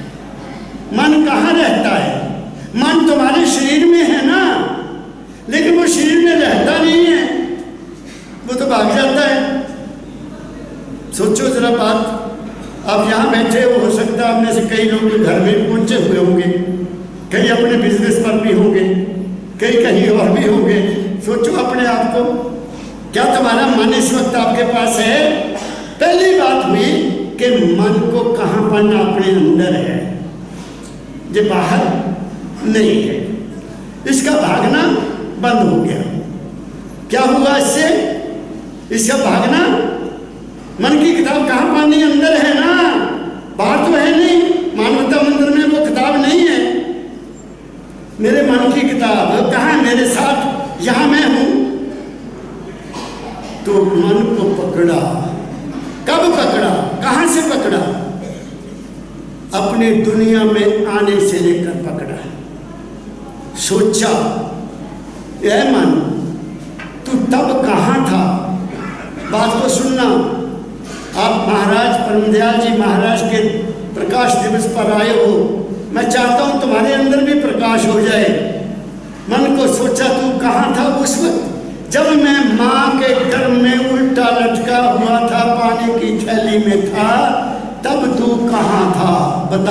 मन कहाँ रहता है? मन तुम्हारे शरीर में है ना, लेकिन वो शरीर में रहता नहीं है, वो तो भाग जाता है। सोचो जरा बात, आप यहाँ बैठे हो सकता है आप में से कई लोग घर में पहुंचे हुए होंगे, कई अपने बिजनेस पर भी होंगे, कई कहीं और भी होंगे। सोचो अपने आप को, क्या तुम्हारा मन इस वक्त आपके पास है? पहली बात हुई कि मन को कहाँ पढ़ना, अपने अंदर है, ये बाहर नहीं है। इसका भागना बंद हो गया। क्या हुआ इससे? इसका भागना, मन की किताब कहाँ पढ़नी? अंदर है ना, बाहर तो है नहीं। मानवता मंदिर में वो किताब नहीं है। मेरे मन की किताब कहाँ? मेरे साथ, यहां मैं हूं। तो मन को पकड़ा। कब पकड़ा? कहां से पकड़ा? अपने दुनिया में आने से लेकर पकड़ा। सोचा, यह मन तू तब कहां था? बात को सुनना। आप महाराज परमदयाल जी महाराज के प्रकाश दिवस पर आए हो, मैं चाहता हूं तुम्हारे अंदर भी प्रकाश हो जाए। मन को सोचा, तू कहाँ था उस वक्त जब मैं माँ के गर्भ में उल्टा लटका हुआ था, पानी की थैली में था, तब तू कहाँ था? बता।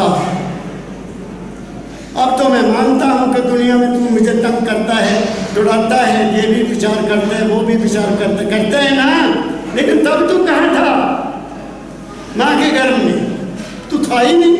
अब तो मैं मानता हूँ कि दुनिया में तू मुझे तंग करता है, दौड़ाता है, ये भी विचार करता है, वो भी विचार करता है ना, लेकिन तब तू कहाँ था? माँ के गर्भ में तू था ही नहीं।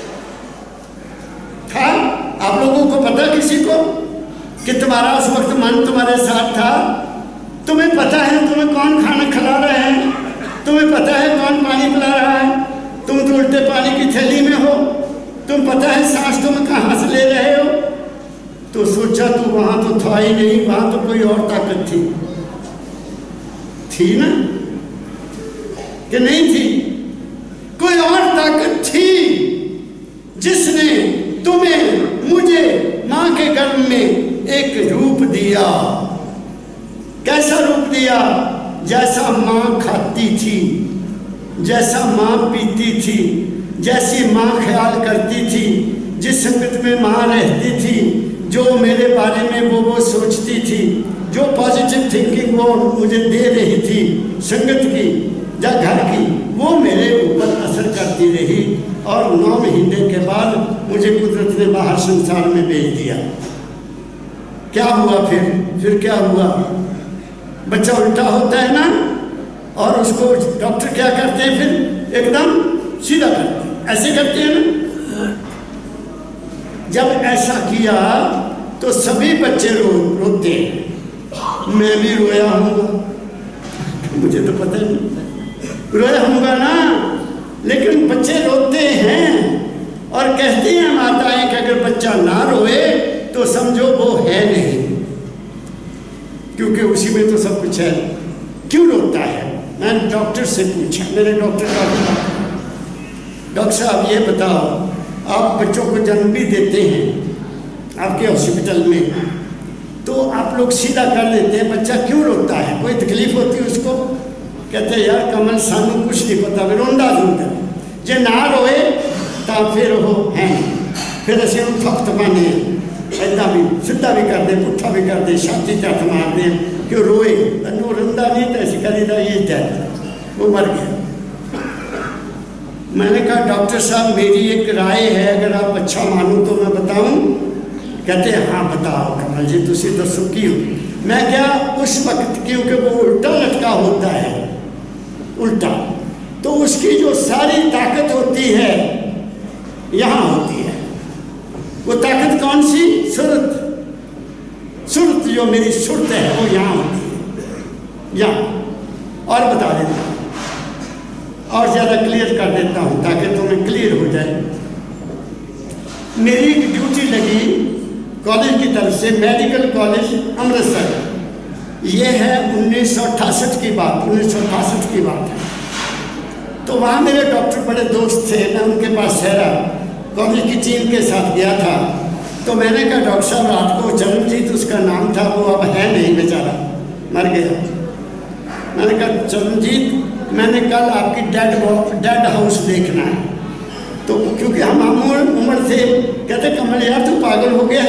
था? आप लोगों को पता किसी को कि तुम्हारा उस वक्त मन तुम्हारे साथ था? तुम्हें पता है तुम्हें कौन खाना खिला रहा है? तुम्हें पता है कौन पानी पिला रहा है? तुम तो उल्टे पानी की थैली में हो। तुम पता है सांस तुम कहाँ से ले रहे हो? तो सोचा तू वहां तो था ही नहीं, वहां तो कोई और ताकत थी ना, कि नहीं थी? कोई और ताकत थी जिसने तुम्हें, मुझे माँ के गर्भ में एक रूप दिया। कैसा रूप दिया? जैसा माँ खाती थी, जैसा माँ पीती थी, जैसी माँ ख्याल करती थी, जिस संगत में माँ रहती थी, जो मेरे बारे में वो सोचती थी, जो पॉजिटिव थिंकिंग वो मुझे दे रही थी संगत की या घर की, वो मेरे ऊपर असर करती रही। और 9 महीने के बाद मुझे कुदरत ने बाहर संसार में भेज दिया। क्या हुआ फिर क्या हुआ? बच्चा उल्टा होता है ना, और उसको डॉक्टर क्या करते हैं? फिर एकदम सीधा करते हैं, ऐसे करते हैं ना। जब ऐसा किया तो सभी बच्चे रोते हैं। मैं भी रोया हूँगा, मुझे तो पता नहीं, रोया हूँगा ना, लेकिन बच्चे रोते हैं और कहती हैं माताएं कि अगर बच्चा ना रोए समझो वो है नहीं, क्योंकि उसी में तो सब कुछ है। क्यों रोता है? मैंने डॉक्टर से पूछा, मेरे डॉक्टर का, डॉक्टर साहब ये बताओ, आप बच्चों को जन्म भी देते हैं आपके हॉस्पिटल में, तो आप लोग सीधा कर देते हैं, बच्चा क्यों रोता है? कोई तकलीफ होती है उसको? कहते यार कमल सानू कुछ नहीं पता, मैं रोंदा जरूर जे ना रोए तो फिर वो है, फिर असें थप्त पाने ऐदा भी सीधा भी कर दे, पुट्ठा भी कर दे, छाती झट मार दे कि रोए, वो रोंदा नहीं तो ऐसी करी था ये डेथ, वो मर गया। मैंने कहा डॉक्टर साहब मेरी एक राय है, अगर आप अच्छा मानो तो मैं बताऊं? कहते हाँ बताओ कमल जी, तुसी दसो क्यों? मैं क्या उस वक्त, क्योंकि वो उल्टा लटका होता है, उल्टा, तो उसकी जो सारी ताकत होती है यहाँ होती है। वो ताकत कौन सी? सुरत, सुरत जो मेरी सुरत है वो यहाँ होती है, यहाँ। और बता देता हूँ, और ज़्यादा क्लियर कर देता हूँ ताकि तुम्हें क्लियर हो जाए। मेरी एक ड्यूटी लगी कॉलेज की तरफ से, मेडिकल कॉलेज अमृतसर। ये है 1968 की बात, 1968 की बात है। तो वहाँ मेरे डॉक्टर बड़े दोस्त थे, मैं उनके पास ठहरा, कॉलेज की टीम के साथ गया था। तो मैंने कहा डॉक्टर साहब रात को चरणजीत उसका नाम था, वो अब है नहीं बेचारा, मर गया। मैंने कहा चरणजीत मैंने कल आपकी डेड हाउस देखना है, तो क्योंकि हम उम्र थे, कहते कमल यार तू पागल हो गया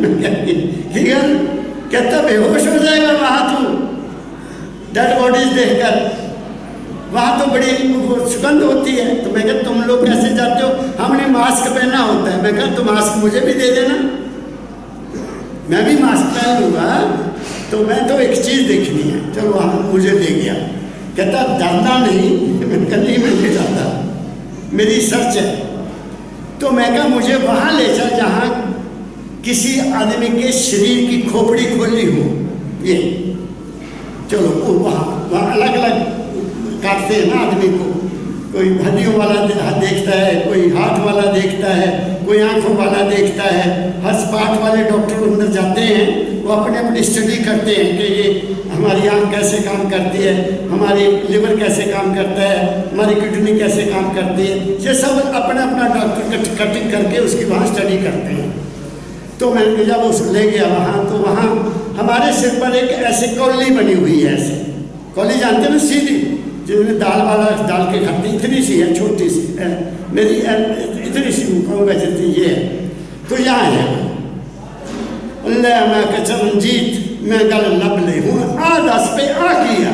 कहता बेहोश हो जाएगा वहाँ तू डेड बॉडीज देखकर, वहाँ तो बड़ी सुगंध होती है। तो मैं कहता तुम लोग कैसे जाते हो? हमने मास्क पहना होता है। मैं कहता तो मास्क मुझे भी दे देना, मैं भी मास्क पहन लूँगा। तो मैं तो एक चीज़ देखनी है, चलो वहाँ मुझे दे गया। कहता डरना नहीं, मैं कल ही मैं जाता, मेरी सर्च है। तो मैं कहा मुझे वहाँ ले चल जहाँ किसी आदमी के शरीर की खोपड़ी खोली हो, ये चलो वहाँ अलग अलग काटते हैं ना आदमी को, कोई हड्डियों वाला देखता है, कोई हाथ वाला देखता है, कोई आंखों वाला देखता है। हर स्पाट वाले डॉक्टर अंदर जाते हैं, वो अपने अपनी स्टडी करते हैं कि ये हमारी आंख कैसे काम करती है, हमारी लिवर कैसे काम करता है, हमारी किडनी कैसे काम करती है, ये सब अपना अपना डॉक्टर कटिंग करके उसकी वहाँ स्टडी करते हैं। तो मैंने जब उस ले गया वहाँ, तो वहाँ हमारे सिर पर एक ऐसी कौली बनी हुई है, ऐसे कौली जानते ना, सीधी, जिसमें दाल वाला डाल के खाते, इतनी सी है, छोटी सी है, मेरी इतनी सी कहूँगा जितनी ये है। तो यहाँ है अल्लाह मैं का चरणजीत मैं गल लब ले हूँ आदस पे आ किया।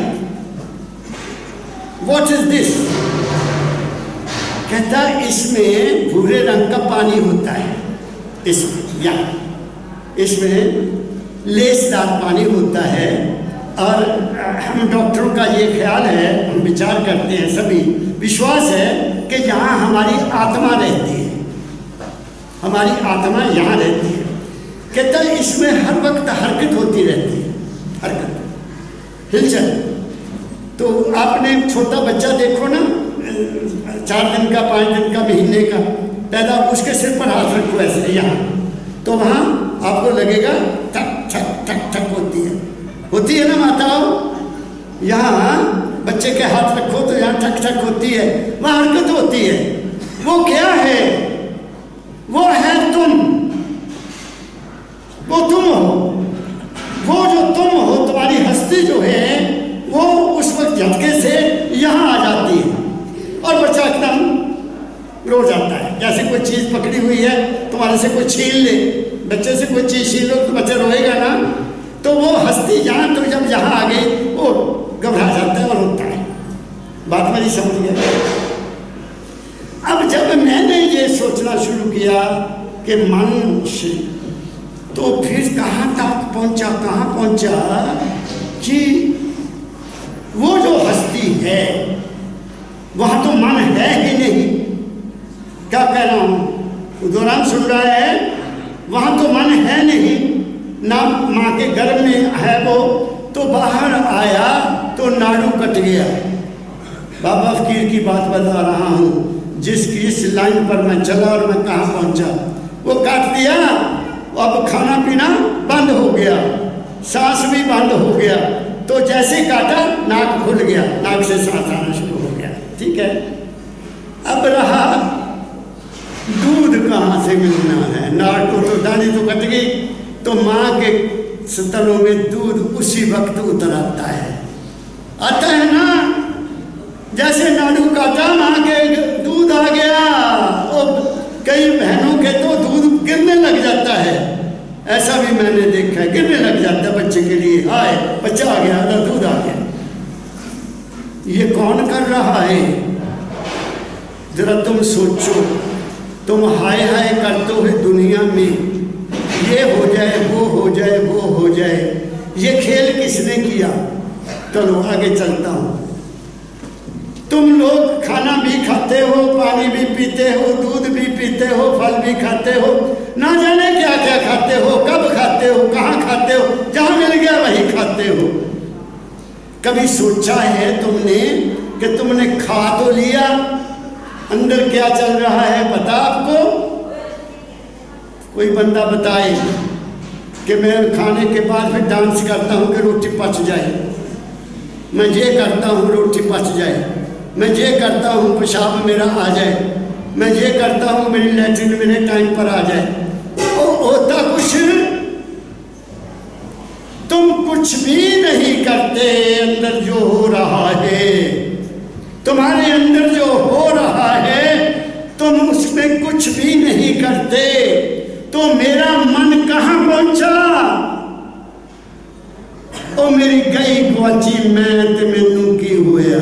What is this? कहता इसमें भूरे रंग का पानी होता है, इसमें यहाँ इसमें लेसदार पानी होता है। और हम डॉक्टरों का ये ख्याल है, हम विचार करते हैं, सभी विश्वास है कि यहाँ हमारी आत्मा रहती है, हमारी आत्मा यहाँ रहती है। कहता है इसमें हर वक्त हरकत होती रहती है, हरकत, हिलचल। तो आपने छोटा बच्चा देखो ना, 4 दिन का, 5 दिन का, महीने का पैदा, उसके सिर पर हाथ रखो ऐसे यहाँ, तो वहाँ आपको लगेगा ठक ठक ठक ठक होती है ना माताओं? यहाँ बच्चे के हाथ रखो तो यहाँ ठक ठक होती है, वहाँ हरकत होती है। वो क्या है? वो है तुम, वो तुम हो, वो जो तुम हो, तुम्हारी हस्ती जो है वो उस वक्त झटके से यहाँ आ जाती है और बच्चा एकदम रो जाता है। जैसे कोई चीज़ पकड़ी हुई है, तुम्हारे से कोई छीन ले, बच्चे से कोई चीज़ छीन लो तो बच्चा रोएगा ना, तो वो हस्ती यहाँ, तो जब यहाँ आ गई वो घबरा जाता है और रोता है। बात मेरी समझ गया? अब जब मैंने ये सोचना शुरू किया कि मनुष्य, तो फिर कहाँ तक पहुँचा कि वो जो हस्ती है वहाँ तो मन है ही नहीं। क्या कह रहा हूँ? दौरान सुन रहा है, वहाँ तो मन है नहीं ना, माँ के गर्भ में है वो, तो बाहर आया तो नाड़ू कट गया। बाबा फकीर की बात बता रहा हूँ, जिस लाइन पर मैं चला और मैं कहाँ पहुँचा, वो काट दिया अब खाना पीना बंद हो गया, सांस भी बंद हो गया, तो जैसे काटा नाक खुल गया, नाक से सांस आना शुरू हो गया। ठीक है, अब रहा दूध कहाँ से मिलना है, नाक को तो दानी तो कट गई, तो माँ के स्तनों में दूध उसी वक्त उतर आता है ना। जैसे नाड़ू काटा, माँ के दूध आ गया, और कई बहनों के तो दूध गिरने लग जाता है, ऐसा भी मैंने देखा है, गिरने लग जाता है बच्चे के लिए, हाय बच्चा आ गया ना, दूध आ गया। ये कौन कर रहा है? जरा तुम सोचो, तुम हाय हाय करते हो दुनिया में, ये हो जाए वो हो जाए वो हो जाए, ये खेल किसने किया? चलो आगे चलता हूँ। तुम लोग खाना भी खाते हो, पानी भी पीते हो, दूध भी पीते हो, फल भी खाते हो, ना जाने क्या क्या खाते हो, कब खाते हो, कहाँ खाते हो, जहाँ मिल गया वहीं खाते हो। कभी सोचा है तुमने कि तुमने खा तो लिया, अंदर क्या चल रहा है पता आपको? कोई बंदा बताए कि मैं खाने के बाद फिर डांस करता हूँ कि रोटी पच जाए, मैं ये करता हूँ रोटी पच जाए, मैं ये करता हूँ पेशाब मेरा आ जाए, मैं ये करता हूँ मेरी लैट्रिन मेरे टाइम पर आ जाए। होता कुछ, तुम कुछ भी नहीं करते। अंदर जो हो रहा है, तुम्हारे अंदर जो हो रहा है, तुम उसमें कुछ भी नहीं करते। तो मेरा मन कहाँ पहुंचा? ओ मेरी गई गुआची मैं ते मैनू की होया,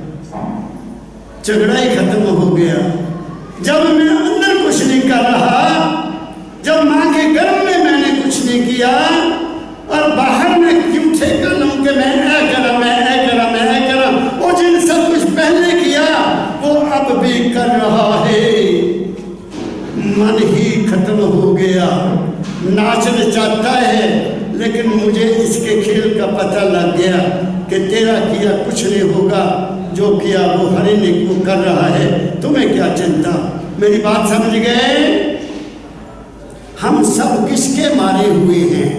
झगड़ा ही खत्म हो गया। जब मैं अंदर कुछ नहीं कर रहा, जब माँ के गर्भ में मैंने कुछ नहीं किया, और बाहर में क्यों ठेका लूं कि मैं ऐ करा, मैं ऐ करा, मैं ऐ करा, वो जिन सब कुछ पहले किया वो अब भी कर रहा है। मन ही खत्म हो गया। नाचना चाहता है, लेकिन मुझे इसके खेल का पता लग गया कि तेरा किया कुछ नहीं होगा, जो किया वो हरिणी को कर रहा है, तुम्हें क्या चिंता। मेरी बात समझ गए? हम सब किसके मारे हुए हैं?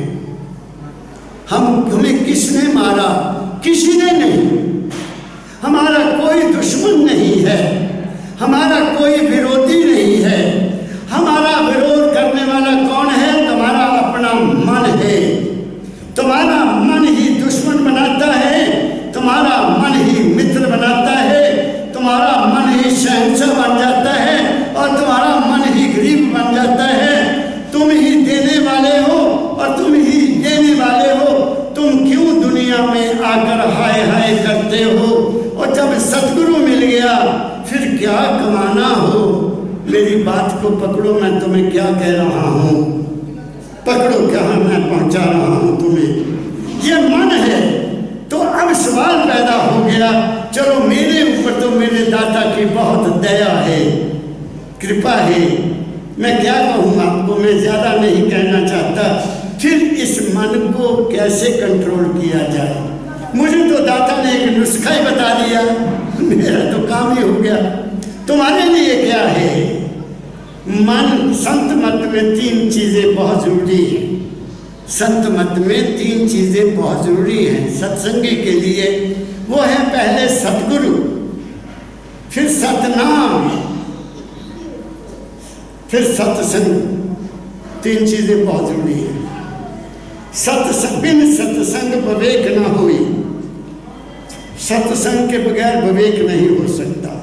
हमें किसने मारा? किसी ने नहीं। हमारा कोई दुश्मन नहीं है, हमारा कोई विरोधी नहीं है। हमारा विरोध करने वाला कौन है? तुम्हारा अपना मन है। तुम्हारा मन ही दुश्मन बनाता है, तुम्हारा मन ही मित्र बनाता है, तुम्हारा मन ही शहंशाह बन जाता है, और तुम्हारा मन ही गरीब बन जाता है। तुम ही देने वाले हो और तुम ही देने वाले हो। तुम क्यों दुनिया में आकर हाय हाय करते हो? और जब सतगुरु मिल गया फिर क्या कमाना हो? मेरी बात को पकड़ो, मैं तुम्हें क्या कह रहा हूँ, पकड़ो कहाँ मैं पहुँचा रहा हूँ तुम्हें। ये मन है। तो अब सवाल पैदा हो गया, चलो मेरे ऊपर तो मेरे दाता की बहुत दया है, कृपा है, मैं क्या कहूँ आपको, मैं ज़्यादा नहीं कहना चाहता। फिर इस मन को कैसे कंट्रोल किया जाए? मुझे तो दाता ने एक नुस्खा ही बता दिया, मेरा तो काम ही हो गया। तुम्हारे लिए क्या है? मन, संत मत में 3 चीज़ें बहुत ज़रूरी हैं। संत मत में 3 चीज़ें बहुत ज़रूरी हैं सत्संगी के लिए। वो है पहले सतगुरु, फिर सतनाम, फिर सत्संग। 3 चीज़ें बहुत ज़रूरी हैं। सत्संग, बिन सत्संग विवेक ना हुई। सत्संग के बगैर विवेक नहीं हो सकता।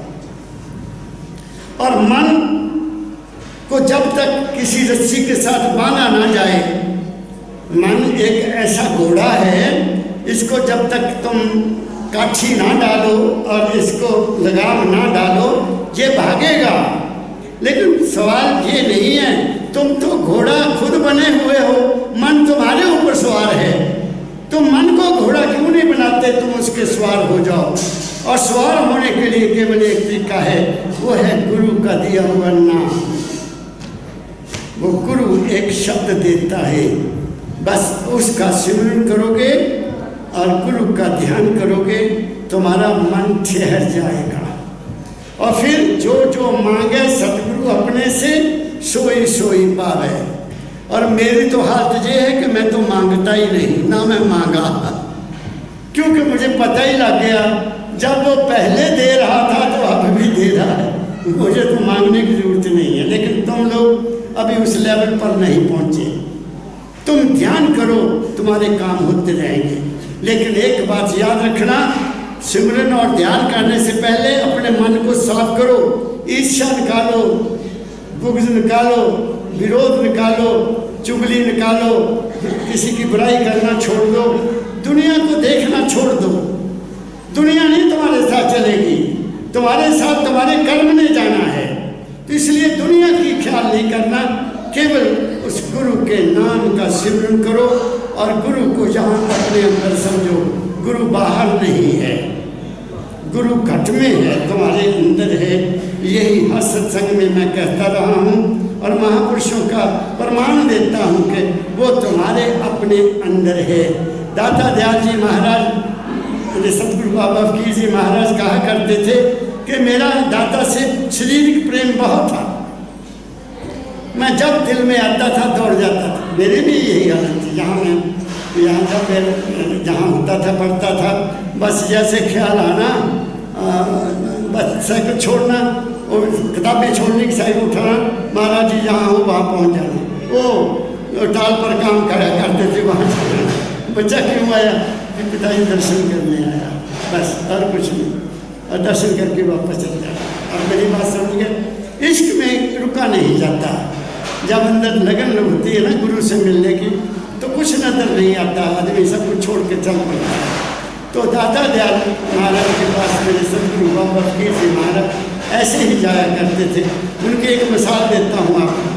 और मन को जब तक किसी रस्सी के साथ बांधा ना जाए, मन एक ऐसा घोड़ा है, इसको जब तक तुम काठी ना डालो और इसको लगाम ना डालो, ये भागेगा। लेकिन सवाल ये नहीं है, तुम तो घोड़ा खुद बने हुए हो, मन तुम्हारे ऊपर सवार है। तुम मन को घोड़ा क्यों नहीं बनाते? तुम उसके सवार हो जाओ। और सवार होने के लिए केवल एक तरीका है, वो है गुरु का दिया हुआ नाम। वो गुरु एक शब्द देता है, बस उसका सिमरन करोगे और गुरु का ध्यान करोगे, तुम्हारा मन ठहर जाएगा। और फिर जो जो मांगे सतगुरु अपने से, सोई सोई पावे। और मेरी तो हालत ये है कि मैं तो मांगता ही नहीं, ना मैं मांगा, क्योंकि मुझे पता ही लग गया जब वो पहले दे रहा था तो अब भी दे रहा है, मुझे तो मांगने की जरूरत नहीं है। लेकिन तुम लोग अभी उस लेवल पर नहीं पहुंचे। तुम ध्यान करो, तुम्हारे काम होते रहेंगे। लेकिन एक बात याद रखना, सिमरन और ध्यान करने से पहले अपने मन को साफ करो। ईर्ष्या निकालो, बुग़्ज़ निकालो, विरोध निकालो, चुगली निकालो, किसी की बुराई करना छोड़ दो, दुनिया को देखना छोड़ दो। दुनिया नहीं तुम्हारे साथ चलेगी, तुम्हारे साथ तुम्हारे कर्म ने जाना है। तो इसलिए दुनिया की ख्याल नहीं करना, केवल उस गुरु के नाम का सिमरन करो और गुरु को जहाँ अपने अंदर समझो। गुरु बाहर नहीं है, गुरु घट में है, तुम्हारे अंदर है। यही हर सत्संग में मैं कहता रहा हूँ और महापुरुषों का प्रमाण देता हूँ कि वो तुम्हारे अपने अंदर है। दाता दयाल जी महाराज, सतगुरु बाबा फकीर जी महाराज कहा करते थे कि मेरा दाता से शारीरिक प्रेम बहुत था, मैं जब दिल में आता था दौड़ जाता था। मेरे भी यही हालत थी, यहाँ जब जहाँ होता था पढ़ता था, बस जैसे ख्याल आना, बस साइकिल छोड़ना और किताबें छोड़ने की साइकिल उठाना, महाराज जी जहाँ हो वहाँ पहुँच जाना। वो टाल पर काम करा करते थे, वहाँ जाना। बच्चा क्यों आया? कि पिताजी दर्शन करने आया, बस और कुछ नहीं, और दर्शन करके वापस चल जाता। और मेरी बात समझ गए, इश्क में रुका नहीं जाता। जब अंदर लगन होती है ना गुरु से मिलने की, तो कुछ नजर नहीं आता, आदमी सब कुछ छोड़ के चल पड़ता है। तो दाता दयाल महाराज के पास मेरे सतगुरु बाबा फकीर जी महाराज ऐसे ही जाया करते थे। उनकी एक मिसाल देता हूँ आपको।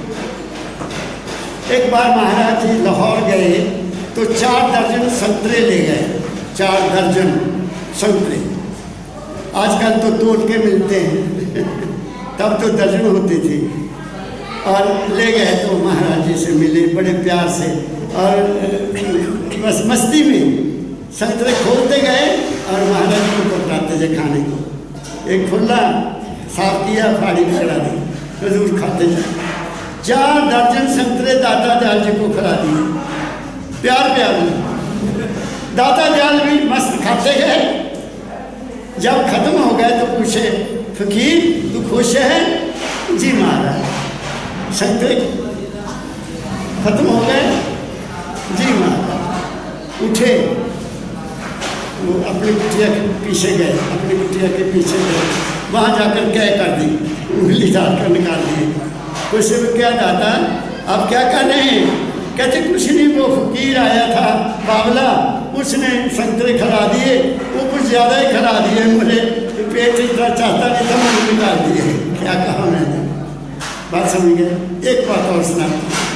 एक बार महाराज जी लाहौर गए तो 4 दर्जन संतरे ले गए, 4 दर्जन संतरे। आजकल तो तोल के मिलते हैं तब तो दर्जन होती थी। और ले गए तो महाराज जी से मिले बड़े प्यार से, और बस मस्ती में संतरे खोलते गए और महाराज जी को पकड़ाते थे खाने को। एक खुला साफ किया, फाड़ी खिला दी, हजूर खाते जाए। 4 दर्जन संतरे दाता दयाल जी को खिला दिए, प्यार प्यार में। दाता दयाल भी मस्त खाते गए। जब खत्म हो गए तो पूछे, फकीर तू खुश है? जी महाराज। संतरे खत्म हो गए? जी महाराज। उठे, वो अपनी कुटिया के पीछे गए, अपनी कुटिया के पीछे गए, वहाँ जाकर क्या कर दी, उंगली डालकर निकाल दी। कुछ क्या दाता आप क्या कर रहे हैं? कहते कुछ नहीं, वो फकीर आया था बावला, उसने संतरे खिला दिए, वो कुछ ज़्यादा ही खिला दिए, मुझे पेट इतना चाहता नहीं था, मैंने निकाल दिए। क्या कहा मैंने? बात समझ गए। एक बात और सुना।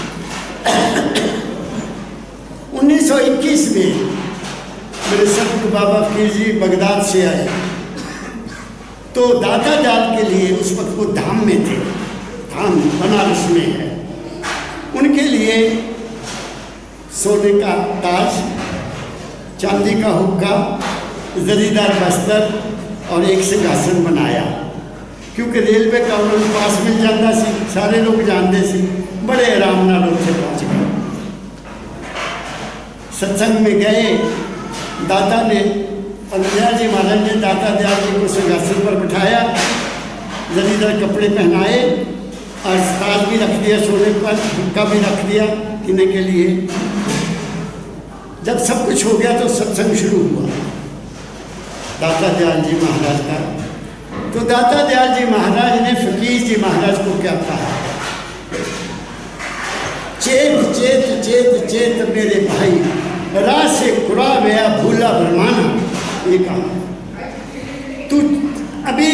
1921 में मेरे सतगुरु बाबा फकीर जी बगदाद से आए, तो दाता दयाल के लिए उस वक्त वो धाम में थे, धाम बनारस में है। उनके लिए सोने का ताज, चांदी का हुक्का, जरीदार बस्तर और एक सिंहासन बनाया, क्योंकि रेलवे का उन्होंने पास मिल जाता सी, सारे लोग जानते सी, बड़े आराम नाल उत्थे पहुँच गए। सत्संग में गए, दाता ने दयाल जी महाराज ने दाता दयाल जी को सिंहासन पर बिठाया, जरीदार कपड़े पहनाए और ताज भी रख दिया सोने पर, हुक्का भी रख दिया पीने के लिए। जब सब कुछ हो गया तो सत्संग शुरू हुआ दाता दयाल जी महाराज का। तो दाता दयाल जी महाराज ने फकीर जी महाराज को क्या कहा? चेत चेत चेत चेत मेरे भाई, राह से खुरा गया भूला भरमाना। ये कहा, तू अभी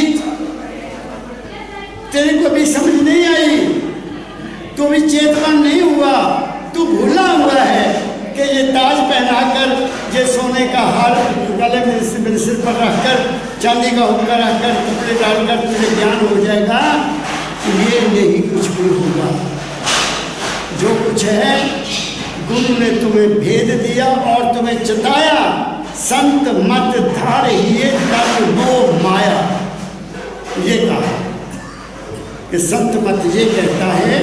तेरे को अभी समझ नहीं आई, तू अभी चेतवान नहीं हुआ, तू भूला हुआ है कि ये ताज पहनाकर, ये सोने का हार गले में मेरे सिर पर रखकर, चांदी का हुक्का रखकर, कपड़े डालकर तुझे ज्ञान हो जाएगा। ये नहीं कुछ भी होगा। जो कुछ है गुरु ने तुम्हें भेद दिया और तुम्हें चिताया। संत मत धार ही तन वो माया। ये कहा कि संत मत ये कहता है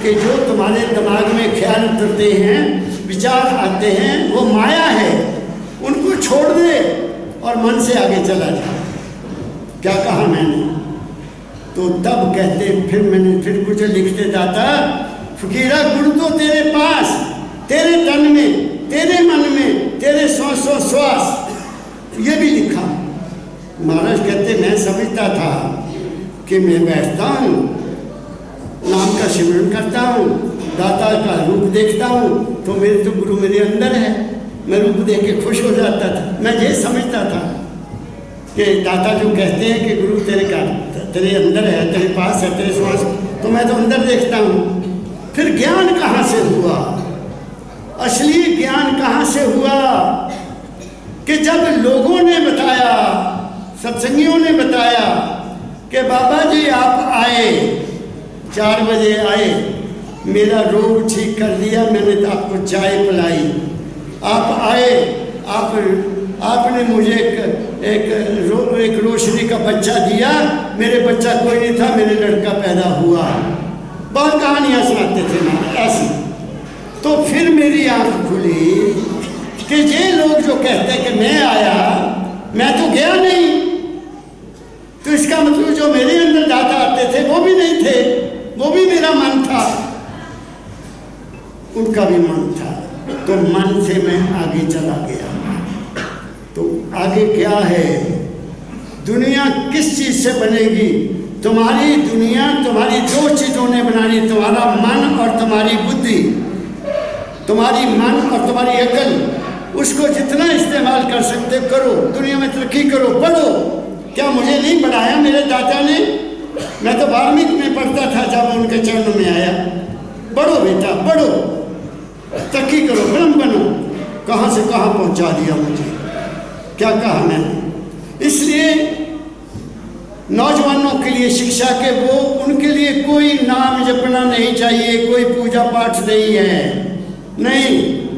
कि जो तुम्हारे दिमाग में ख्याल उतरते हैं, विचार आते हैं, वो माया है, उनको छोड़ दे और मन से आगे चला जा। क्या कहा मैंने? तो तब कहते, फिर मैंने फिर कुछ लिखते जाता, फकीरा गुरु तो तेरे पास, तेरे तन में, तेरे मन में, तेरे श्वास, ये भी लिखा। महाराज कहते, मैं समझता था कि मैं बैठता हूँ, नाम का सिमरन करता हूँ, दाता का रूप देखता हूँ, तो मेरे तो गुरु मेरे अंदर है, मैं रूप देख के खुश हो जाता था। मैं ये समझता था कि दाता जो कहते हैं कि गुरु तेरे अंदर है, तेरे पास है, तेरे श्वास, तो मैं तो अंदर देखता हूँ। फिर ज्ञान कहाँ से हुआ? असली ज्ञान कहाँ से हुआ? कि जब लोगों ने बताया, सत्संगियों ने बताया कि बाबा जी आप आए, 4 बजे आए, मेरा रोग ठीक कर दिया, मैंने तो आपको चाय पिलाई, आप आए, आपने मुझे एक रोशनी का बच्चा दिया, मेरे बच्चा कोई नहीं था, मेरे लड़का पैदा हुआ। बहुत कहानियाँ सुनाते थे ना ऐसी। तो फिर मेरी आंख खुली कि ये लोग जो कहते कि मैं आया, मैं तो गया नहीं, तो इसका मतलब जो मेरे अंदर दाता आते थे वो भी नहीं थे, वो भी मेरा मन था, उनका भी मन था। तो मन से मैं आगे चला गया। तो आगे क्या है? दुनिया किस चीज से बनेगी? तुम्हारी दुनिया तुम्हारी 2 चीजों ने बनानी, तुम्हारा मन और तुम्हारी बुद्धि। तुम्हारी मन और तुम्हारी अकल, उसको जितना इस्तेमाल कर सकते करो, दुनिया में तरक्की करो, पढ़ो। क्या मुझे नहीं पढ़ाया मेरे दादा ने? मैं तो 12वीं में पढ़ता था जब उनके चरणों में आया। पढ़ो बेटा, पढ़ो, तरक्की करो, ब्रह्म बनो। कहाँ से कहाँ पहुँचा दिया मुझे। क्या कहा मैंने? इसलिए नौजवानों के लिए शिक्षा के वो, उनके लिए कोई नाम जपना नहीं चाहिए, कोई पूजा पाठ नहीं है। नहीं,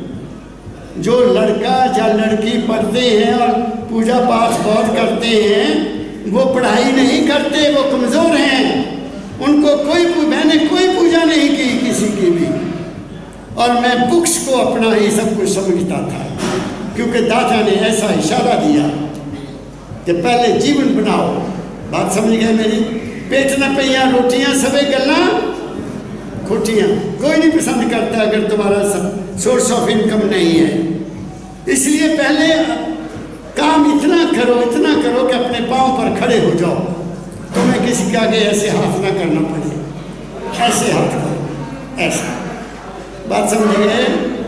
जो लड़का या लड़की पढ़ते हैं और पूजा पाठ बहुत करते हैं, वो पढ़ाई नहीं करते, वो कमज़ोर हैं। उनको मैंने कोई पूजा नहीं की किसी की भी, और मैं बुक्स को अपना ही सब कुछ समझता था, क्योंकि दादा ने ऐसा इशारा दिया कि पहले जीवन बनाओ। बात समझ गए मेरी? पेट न पइया रोटियां सबे गल्ला खोटियां। कोई नहीं पसंद करता अगर तुम्हारा सोर्स ऑफ इनकम नहीं है। इसलिए पहले काम इतना करो कि अपने पाँव पर खड़े हो जाओ। तुम्हें किसी के आगे ऐसे हाथ ना करना पड़े, ऐसे हाथ करो, ऐसा। बात समझ गए?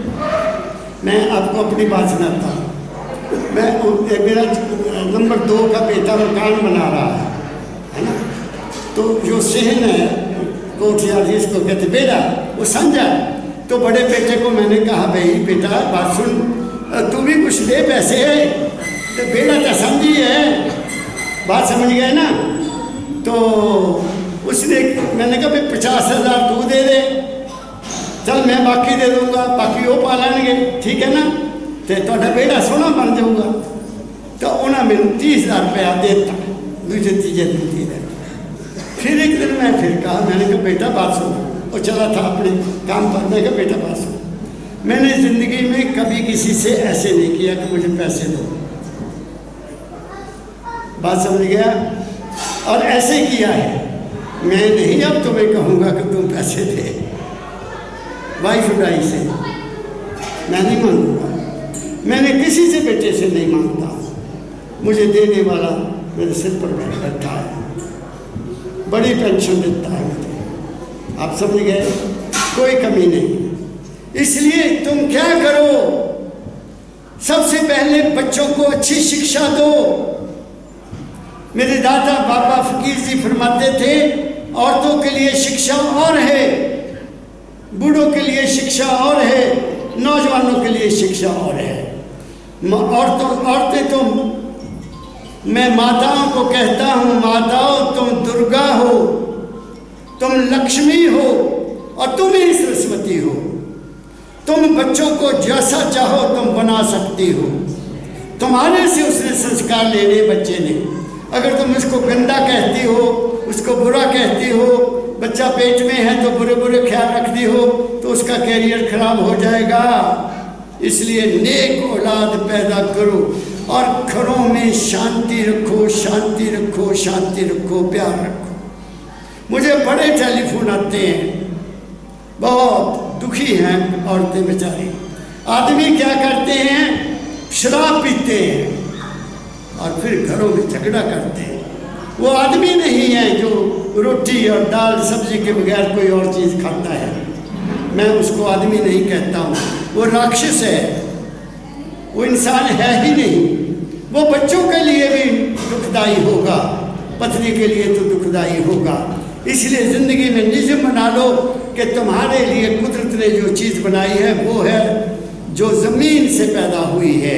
मैं आपको अपनी बात सुनाता हूँ। मेरा नंबर 2 का बेटा मकान बना रहा है ना। तो जो सहन है कोठिया जिसको कहते बेटा, वो समझा। तो बड़े बेटे को मैंने कहा, भाई बेटा बात सुन, तू भी कुछ दे पैसे। तो बेटा तो समझी है, बात समझ गए ना। तो उसने, मैंने कहा भाई 50,000 तू दे दे, चल मैं बाकी दे दूंगा, बाकी वो पा लेंगे, ठीक है ना। तो थोड़ा बेटा सोना बन जाऊगा। तो उन्हें मैंने 30,000 रुपया देता, दूसरे तीजे दिन दे। फिर एक दिन मैं फिर कहा, मैंने कहा बेटा बात सुनो। वो चला था अपने काम पर। मैं कहा बेटा बात सुनो, मैंने ज़िंदगी में कभी किसी से ऐसे नहीं किया कि मुझे पैसे दो। बात समझ गया? और ऐसे किया है, मैं नहीं अब तुम्हें कहूँगा कि तुम पैसे दे। वाइफ उड़ाई से मैं नहीं मांगूंगा, मैंने किसी से बेटे से नहीं मांगता। मुझे देने वाला मेरे सिर पर बैठा है, बड़ी पेंशन देता है मुझे। आप समझ गए? कोई कमी नहीं। इसलिए तुम क्या करो, सबसे पहले बच्चों को अच्छी शिक्षा दो। मेरे दादा बाबा फकीर जी फरमाते थे, औरतों के लिए शिक्षा और है, बूढ़ों के लिए शिक्षा और है, नौजवानों के लिए शिक्षा और है। औरतें तो, मैं माताओं को कहता हूँ, माताओं तुम दुर्गा हो, तुम लक्ष्मी हो, और तुम ही सरस्वती हो। तुम बच्चों को जैसा चाहो तुम बना सकती हो। तुम्हारे से उसने संस्कार लेने बच्चे ने। अगर तुम उसको गंदा कहती हो, उसको बुरा कहती हो, बच्चा पेट में है तो बुरे बुरे ख्याल रखता उसका कैरियर खराब हो जाएगा। इसलिए नेक औलाद पैदा करो और घरों में शांति रखो, शांति रखो, शांति रखो, प्यार रखो। मुझे बड़े टेलीफोन आते हैं, बहुत दुखी हैं औरतें बेचारी। आदमी क्या करते हैं, शराब पीते हैं और फिर घरों में झगड़ा करते हैं। वो आदमी नहीं है जो रोटी और दाल सब्जी के बगैर कोई और चीज़ खाता है। मैं उसको आदमी नहीं कहता हूँ, वो राक्षस है, वो इंसान है ही नहीं। वो बच्चों के लिए भी दुखदाई होगा, पत्नी के लिए तो दुखदाई होगा। इसलिए ज़िंदगी में निज़म बना लो कि तुम्हारे लिए कुदरत ने जो चीज़ बनाई है वो है जो ज़मीन से पैदा हुई है।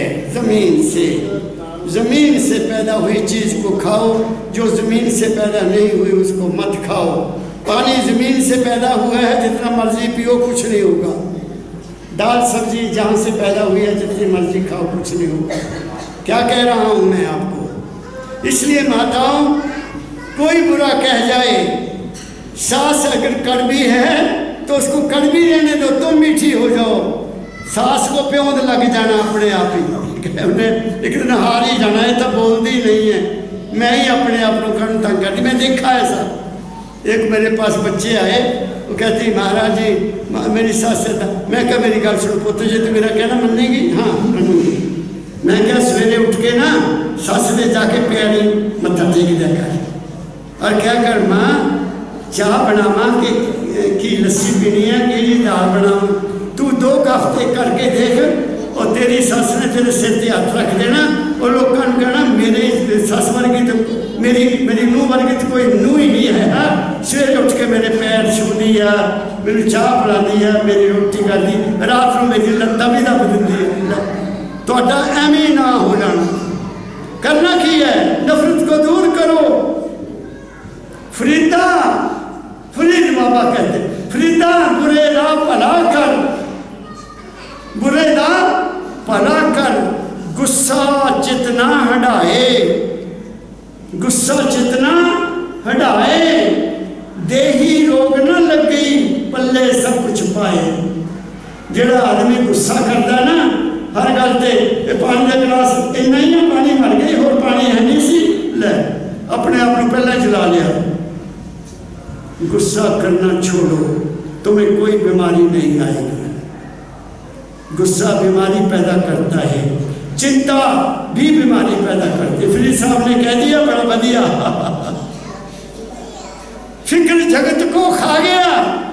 ज़मीन से पैदा हुई चीज़ को खाओ, जो ज़मीन से पैदा नहीं हुई उसको मत खाओ। पानी ज़मीन से पैदा हुआ है, जितना मर्जी पियो कुछ नहीं होगा। दाल सब्जी जहाँ से पैदा हुई है, जितनी मर्जी खाओ कुछ नहीं होगा। क्या कह रहा हूँ मैं आपको? इसलिए माताओं, कोई बुरा कह जाए, सास अगर कड़वी है तो उसको कड़वी रहने दो, तुम मीठी हो जाओ। सास को प्योंद लग जाना अपने आप ही, उन्हें एक दिन हार ही जाना है, तो बोलती नहीं है, मैं ही अपने आप को करूँ तंग करती। मैं देखा ऐसा। एक मेरे पास बच्चे आए, वो कहती महाराज जी मेरी सास से था। मैं क्या, मेरी गल सुनो पुत्र जी, तो मेरा कहना मानेगी? हाँ मानूंगी। मैं क्या, सवेरे उठ के ना सास ने जाके पैरी मत्था टेक दिया कर, और क्या कर माँ, चाह बनावा कि लस्सी पीनी है कि दाल बनावा। तू 2 हफ्ते करके देख और तेरी सस ने तेरे सिर से हाथ रख देना और लोगों ने कहना मेरी सस वर्गी तो मेरी नूह वर्गी तो कोई नूह ही नहीं है। हाँ, सवेरे उठ के मेरे पैर छू दिया, मेरी चाह पिला दिया, मेरी रोटी कर दी, रात को मेरी लत्ता भी दब दी। तो एवं ना हो जाना। करना की है, नफरत को दूर करो। फरीदा, फरीद बाबा कहते, फरीदा बुरे दा भला कर, बुरे दा भला कर, गुस्सा जितना हटाए, गुस्सा जितना हटाए, देही रोग न लगी, पल्ले सब कुछ पाए। जेड़ा आदमी गुस्सा करता ना हर गल से, पानी का गिलास इन्ना ही है, पानी मर गई, होर पानी है नहीं सी, ले अपने आप को पहले जला लिया। गुस्सा करना छोड़ो, तुम्हें कोई बीमारी नहीं आएगी। गुस्सा बीमारी पैदा करता है, चिंता भी बीमारी पैदा करती है। फिर साहब ने कह दिया बड़ा बढ़िया, फिक्र जगत को खा गया।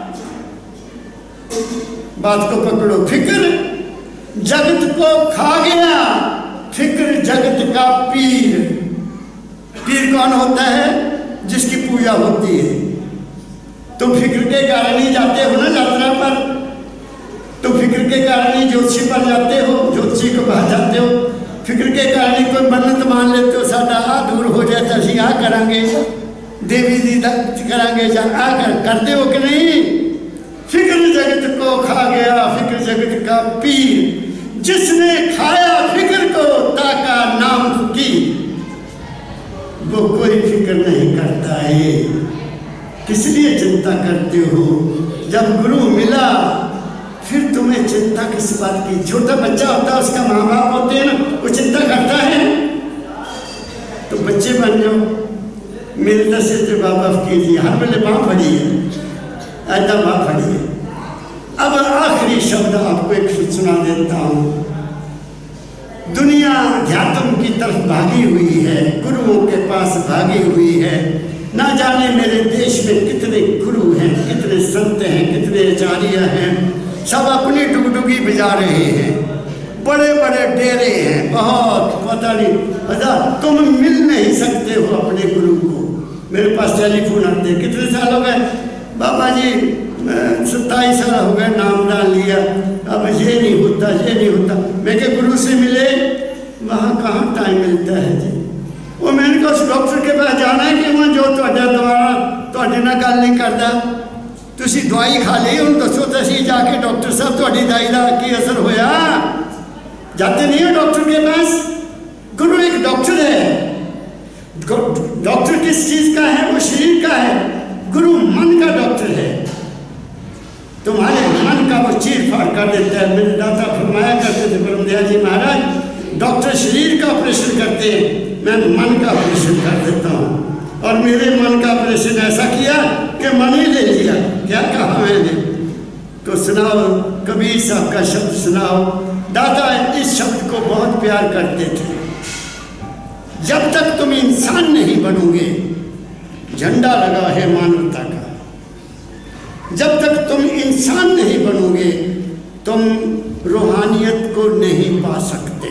बात को पकड़ो, फिक्र जगत को खा गया। फिक्र जगत का पीर। पीर कौन होता है? जिसकी पूजा होती है। तुम फिक्र के कारण ही जाते हो ना यात्रा पर, तुम फिक्र के कारण ही ज्योतिषी पर जाते हो, ज्योतिषी को पास जाते हो। फिक्र के कारण ही कोई मन्नत मान लेते हो, साडा आ दूर हो जाए तो असं आ करांगे, देवी दी करांगे, या आ करते हो कि नहीं? फिक्र जगत को खा गया, फिक्र जगत का पीर। जिसने खाया फिक्र को, ताका नाम फकीर। वो कोई फिक्र नहीं करता है। किस लिए चिंता करते हो? जब गुरु मिला फिर तुम्हें चिंता किस बात की? छोटा बच्चा होता है, उसका माँ बाप होते हैं ना, वो चिंता करता है। तो बच्चे बन जाओ। मेरे दशे से बाबा कीजिए, हर वेले माँ फड़ी है, ऐसा माँ फड़ी है। अब आखिरी शब्द आपको एक सुना देता हूँ। दुनिया अध्यात्म की तरफ भागी हुई है, गुरुओं के पास भागी हुई है। ना जाने मेरे देश में कितने गुरु हैं, कितने संत हैं, कितने आचार्य हैं, सब अपनी डुगडुगी बजा रहे हैं। बड़े बड़े डेरे हैं, बहुत पता नहीं हजार। तुम मिल नहीं सकते हो अपने गुरु को। मेरे पास टेलीफोन आते हैं, कितने साल हो गए बाबा जी? 27 साल हो गए, नाम डाल लिया, अब ये नहीं होता, ये नहीं होता। मैं क्या गुरु से मिले? वहाँ कहाँ टाइम मिलता है जी। वो मैंने कहा उस डॉक्टर के पास जाना है कि वहाँ जो ਤੁਹਾਡਾ ਦੁਆਰਾ ਤੁਹਾਡੇ ਨਾਲ ਗੱਲ नहीं करता। तुसी दवाई खा ली, ਹੁਣ दसो तो असी जाके डॉक्टर साहब ਤੁਹਾਡੀ दवाई का की असर होया? जाते नहीं हो डॉक्टर के पास। गुरु एक डॉक्टर है। डॉक्टर किस चीज़ का है? वो शरीर का है। गुरु मन का डॉक्टर है। तुम्हारे मन का वो चीर फाड़ कर देता है। मेरे दादा फरमाया करते थे ब्रह्मदयाल जी महाराज, डॉक्टर शरीर का ऑपरेशन करते हैं, मैं मन का ऑपरेशन कर देता हूँ। और मेरे मन का ऑपरेशन ऐसा किया कि मन ही ले लिया। क्या कहा मैंने? तो सुनाओ, कबीर साहब का शब्द सुनाओ। दादा इस शब्द को बहुत प्यार करते थे। जब तक तुम इंसान नहीं बनोगे, झंडा लगा है मानवता का, जब तक तुम इंसान नहीं बनोगे तुम रूहानियत को नहीं पा सकते।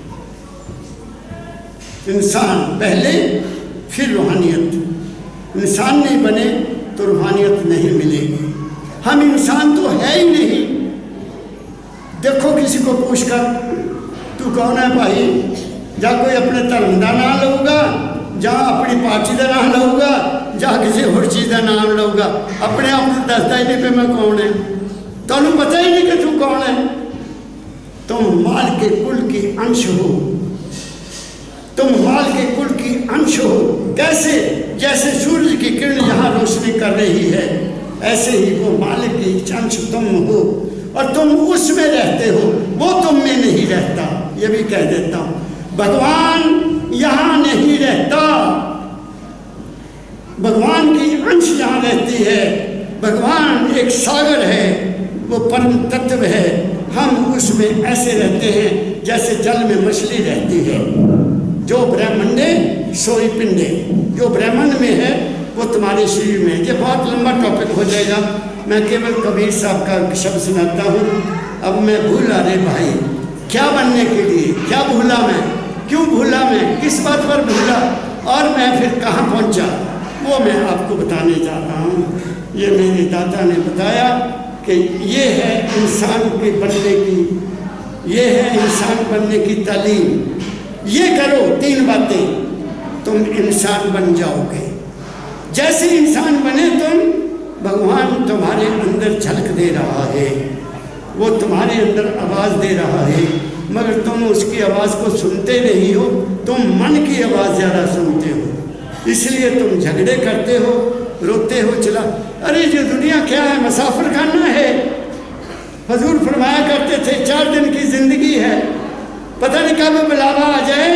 इंसान पहले फिर रूहानियत। इंसान नहीं बने तो रूहानियत नहीं मिलेगी। हम इंसान तो है ही नहीं। देखो किसी को पूछकर तू कौन है भाई, जा कोई अपने धर्म का नाम लऊगा, जा अपनी पार्टी का नाम लऊगा, जा किसी होर चीज़ का नाम लऊगा, अपने आप को दसता ही नहीं पे मैं कौन है। तुहानू पता ही नहीं कि तू कौन है। तुम माल के कुल की अंश हो, तुम माल के कुल की अंश हो। कैसे? जैसे सूरज की किरण यहाँ रोशनी कर रही है, ऐसे ही वो माल की अंश तुम हो और तुम उसमें रहते हो, वो तुम में नहीं रहता। ये भी कह देता हूँ, भगवान यहाँ नहीं रहता, भगवान की अंश यहाँ रहती है। भगवान एक सागर है, वो परम तत्व है। हम उसमें ऐसे रहते हैं जैसे जल में मछली रहती है। जो ब्रह्मंडे सोई पिंडे, जो ब्रह्मांड में है वो तुम्हारे शरीर में। ये बहुत लंबा टॉपिक हो जाएगा, मैं केवल कबीर साहब का शब्द सुनाता हूँ। अब मैं भूला रे भाई, क्या बनने के लिए, क्या भूला मैं, क्यों भूला मैं, किस बात पर भूला और मैं फिर कहाँ पहुँचा, वो मैं आपको बताने जा रहा हूँ। ये मेरे दादा ने बताया कि ये है इंसान के बनने की, ये है इंसान बनने की तालीम। ये करो 3 बातें, तुम इंसान बन जाओगे। जैसे इंसान बने तुम, भगवान तुम्हारे अंदर झलक दे रहा है, वो तुम्हारे अंदर आवाज़ दे रहा है, मगर तुम उसकी आवाज़ को सुनते नहीं हो। तुम मन की आवाज़ ज़्यादा सुनते हो, इसलिए तुम झगड़े करते हो, रोते हो। चला अरे ये दुनिया क्या है, मुसाफिर खाना है। हजूर फरमाया करते थे 4 दिन की जिंदगी है, पता नहीं कब बुलावा आ जाए,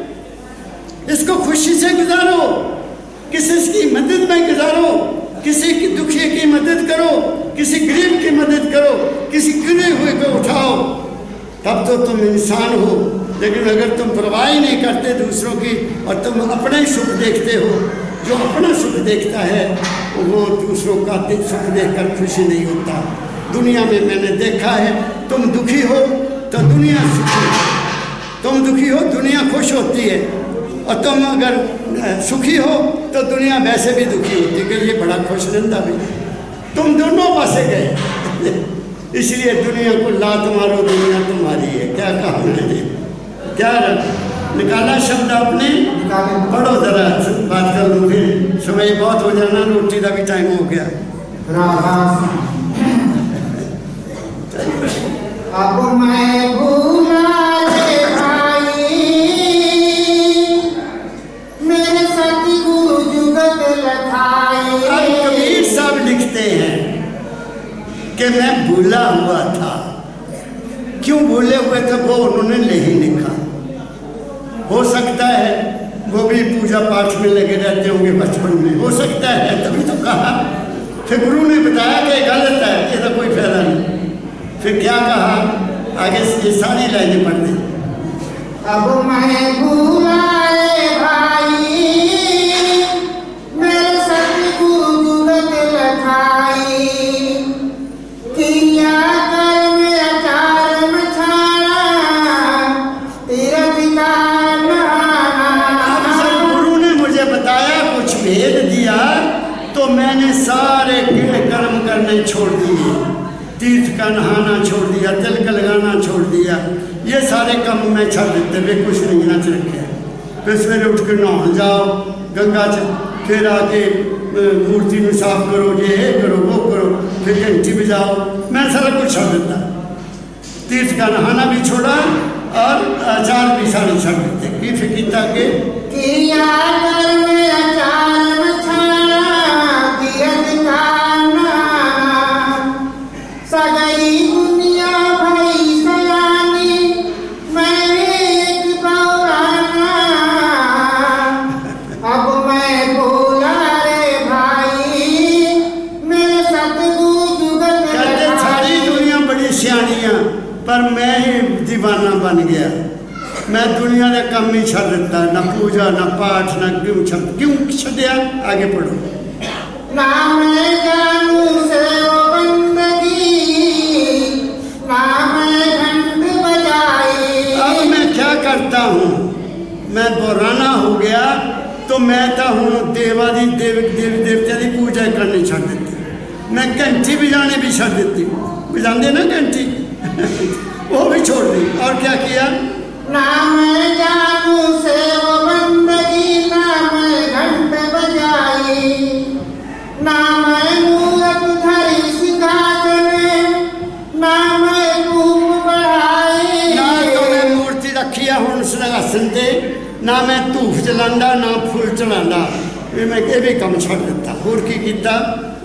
इसको खुशी से गुजारो, किसी की मदद में गुजारो, किसी की दुखी की मदद करो, किसी गरीब की मदद करो, किसी गिरे हुए को उठाओ, तब तो तुम इंसान हो। लेकिन अगर तुम परवाह ही नहीं करते दूसरों की और तुम अपना ही सुख देखते हो, जो अपना सुख देखता है वो दूसरों का सुख देखकर खुशी नहीं होता। दुनिया में मैंने देखा है, तुम दुखी हो तो दुनिया सुखी, तुम दुखी हो दुनिया खुश होती है, और तुम अगर सुखी हो तो दुनिया वैसे भी दुखी होती है कि ये बड़ा खुश रहता भी। तुम दोनों पासे गए, इसलिए दुनिया को लात मारो, दुनिया तुम्हारी है। क्या कहा मैंने, क्या निकाला शब्द आपने, पढ़ो जरा, बात कर लूँ, फिर समय बहुत हो जाना, रोटी का भी टाइम हो गया। अब मैं भूला रे भाई, मेरे सतगुरु जुगत लखाई। कबीर साहब लिखते हैं कि मैं भूला हुआ था। क्यों भूले हुए थे वो उन्होंने नहीं लिखा। हो सकता है वो भी पूजा पाठ में लगे रहते होंगे बचपन में, हो सकता है, तभी तो कहा। फिर गुरु ने बताया कि गलत है, इसका कोई फायदा नहीं। फिर क्या कहा आगे, ये सारी लाइनें पढ़ दें। अब मैं भूला रे भाई, मेरे सतगुरु जुगत लखाई। किया कर्म अचार छाड़ा, तीरथ अब जब गुरु ने मुझे बताया, कुछ भेद दिया, तो मैंने सारे कर्म करने छोड़ दिए। तीर्थ का नहाना छोड़ दिया, तिलक लगाना छोड़ दिया, ये सारे काम मैं छोड़ देते वे कुछ नहीं नच रखे। फिर सवेरे उठ कर नहाने जाओ गंगा च, फिर आके मूर्ति में साफ करो, ये करो वो करो, फिर घंटी बजाओ। मैं सारा कुछ छोड़ देता, तीर्थ का नहाना भी छोड़ा और आचार भी सारे छोड़ देते। की फिकिता के किया कर्म अचार छाड़ा, तीरथ का सगरी दुनिया भाई सयानी मैं एक बौराना अब मैं बोला रे भाई मेरे सतगुरु जुगत कहते सारी दुनिया बड़ी सियानियां पर मैं ही दीवाना बन गया। मैं दुनिया का काम ही छड़ दिता, ना पूजा ना पाठ ना क्यों छड़िया। आगे पढ़ो। ना मैं जानू से वो बंदगी ना मैं घंट बजाई। अब मैं क्या करता हूँ, मैं बौराना हो गया तो मैं तो हूँ देवी देवता की पूजा करनी छड़ देती। मैं घंटी बजाने भी छड़ देती, बजाते ना घंटी वो भी छोड़ दी। और क्या किया? ना मैं जानू से वो बंदगी ना मैं घंट बजाई ना मैं मूरत धरी सिंहासन ना मैं धूप बढ़ाई। ना तो मैं मूर्ति रखी है हूँ सिंहासन से, ना मैं धूफ चलांदा ना फूल चलांदा। मैं ये भी कम छड़ दिता। होर की कीता?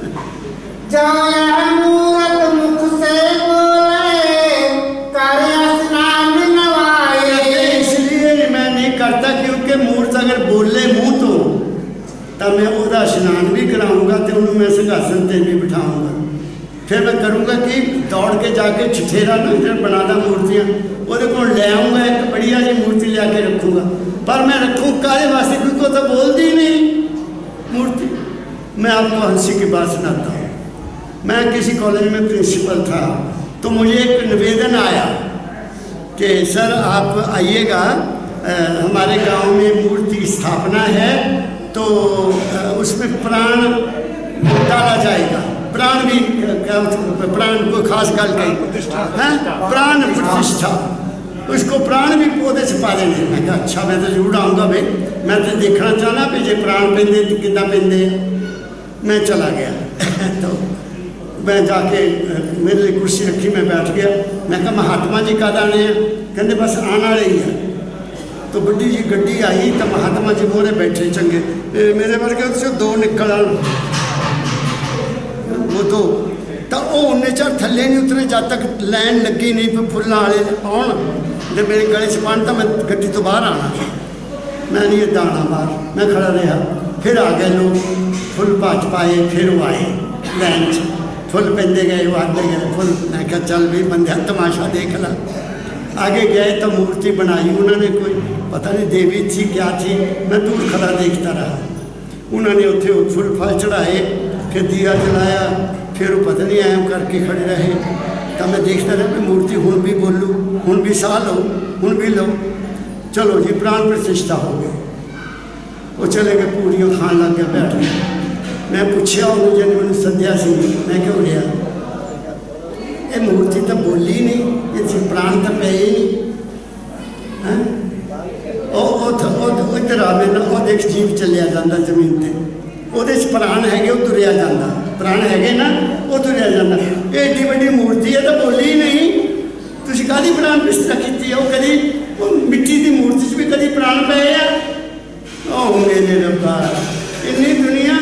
जो यह मूरत मुख से बोले करे स्नान नवाए। इसलिए मैं नहीं करता क्योंकि मूर्त अगर बोले मुंह तो तब मैं उसका स्नान भी कराऊंगा तो उन्होंने मैं सिंहासन से भी बिठाऊंगा। फिर मैं करूँगा कि दौड़ के जाके ठठेरा ना इधर बनाना मूर्तियाँ वो को ले आऊँगा, एक बढ़िया जी मूर्ति ले आके रखूँगा। पर मैं रखूँ काले वास्ते क्योंकि तो बोलती ही नहीं मूर्ति। मैं आपको हंसी की बात सुनाता हूँ। मैं किसी कॉलेज में प्रिंसिपल था तो मुझे एक निवेदन आया कि सर आप आइएगा, हमारे गांव में मूर्ति स्थापना है तो उसमें प्राण डाला जाएगा। प्राण भी प्राण को खास गल कही है, प्राण प्रतिष्ठा, उसको प्राण भी पौधे से पा लेंगे। मैं कहा अच्छा मैं तो जरूर आऊँगा भाई, मैं तो देखना चाहना भी जो प्राण पेंदे तो कितना पेंदे। मैं चला गया तो मैं जाके मेरे लिए कुर्सी रखी, मैं बैठ गया। मैं कहा महात्मा जी कद आने हैं? कहते बस आने वाले ही है। तो बड़ी जी गड्डी आई तो महात्मा जी मोरे बैठे चंगे, मेरे वर्गे उससे दो निकल वो दो तो उन्ने चर थले नहीं उतरे जब तक लाइन लगी नहीं फिर फुल्लां वाले आउण जब मेरे गले च पान तो मैं गड्डी तो बाहर आना। मैं नहीं दाना बाहर, मैं खड़ा रहा। फिर आ गए लोग, फुल पाच पाए, फिर वो आए लाइन च, फुल पेंदे गए, वो आते गए फुल। मैं क्या चल भी बंदे तमाशा देख ला। आगे गए तो मूर्ति बनाई उन्होंने, कोई पता नहीं देवी थी क्या थी, मैं दूर खड़ा देखता रहा। उन्होंने उत्थे फुल फल चढ़ाए, फिर दिया जलाया, फिर वो पता नहीं ऐम करके खड़े रहे। तो मैं देखता रहा कि मूर्ति हूँ भी बोलूँ, हूँ भी साह लो, हूँ भी लो। चलो जी प्राण प्रतिष्ठा हो गई। वो चले गए, पूड़ियाँ खान लग गया, बैठ गया। मैं पूछा उन्होंने जब मैंने सद्या सी, मैं क्यों गया? ये मूर्ति तो बोली नहीं, ये प्राण तो पे ही नहीं। इधर आ मेरा वो देख जीव चलिया जाता जमीन पर, वो प्राण है वो तुरिया जाता, प्राण है ना वो तुरिया जाता। एडी बड़ी मूर्ति है तो बोली ही नहीं। तुम काहदी प्राण प्रतिष्ठा की? वो कभी वो मिट्टी की मूर्ति भी कभी प्राण पे है? ओ मेरे रब्बा, इन्नी दुनिया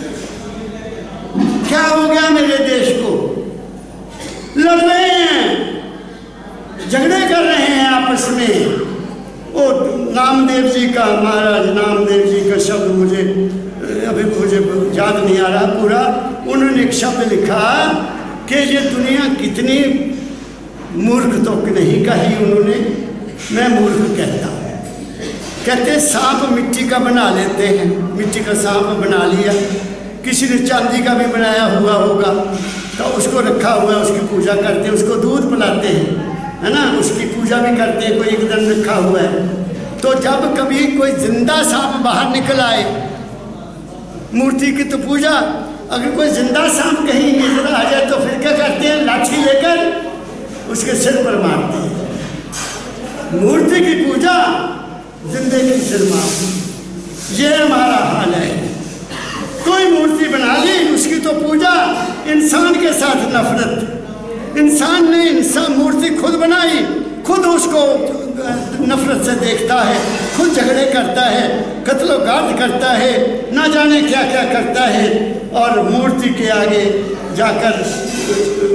क्या हो गया मेरे देश को? लड़ रहे हैं, झगड़े कर रहे हैं आपस में। वो नामदेव जी का, महाराज नामदेव जी का शब्द मुझे याद नहीं आ रहा पूरा। उन्होंने एक शब्द लिखा कि ये दुनिया कितनी मूर्ख तो नहीं कही उन्होंने, मैं मूर्ख कहता हूँ। कहते सांप मिट्टी का बना लेते हैं, मिट्टी का सांप बना लिया, किसी ने चांदी का भी बनाया हुआ होगा तो उसको रखा हुआ है, उसकी पूजा करते हैं, उसको दूध पिलाते हैं, है ना, उसकी पूजा भी करते हैं, कोई एकदम रखा हुआ है। तो जब कभी कोई जिंदा सांप बाहर निकल आए, मूर्ति की तो पूजा, अगर कोई जिंदा सांप कहीं नजर आ जाए तो फिर क्या करते हैं? लाठी लेकर उसके सिर पर मारते हैं। मूर्ति की पूजा, जिंदे की सिर मार। ये हमारा हाल है। कोई मूर्ति बना ली, उसकी तो पूजा, इंसान के साथ नफरत। इंसान ने इंसान मूर्ति खुद बनाई, खुद उसको नफरत से देखता है, खुद झगड़े करता है, कत्लो गार्द करता है, ना जाने क्या क्या करता है। और मूर्ति के आगे जाकर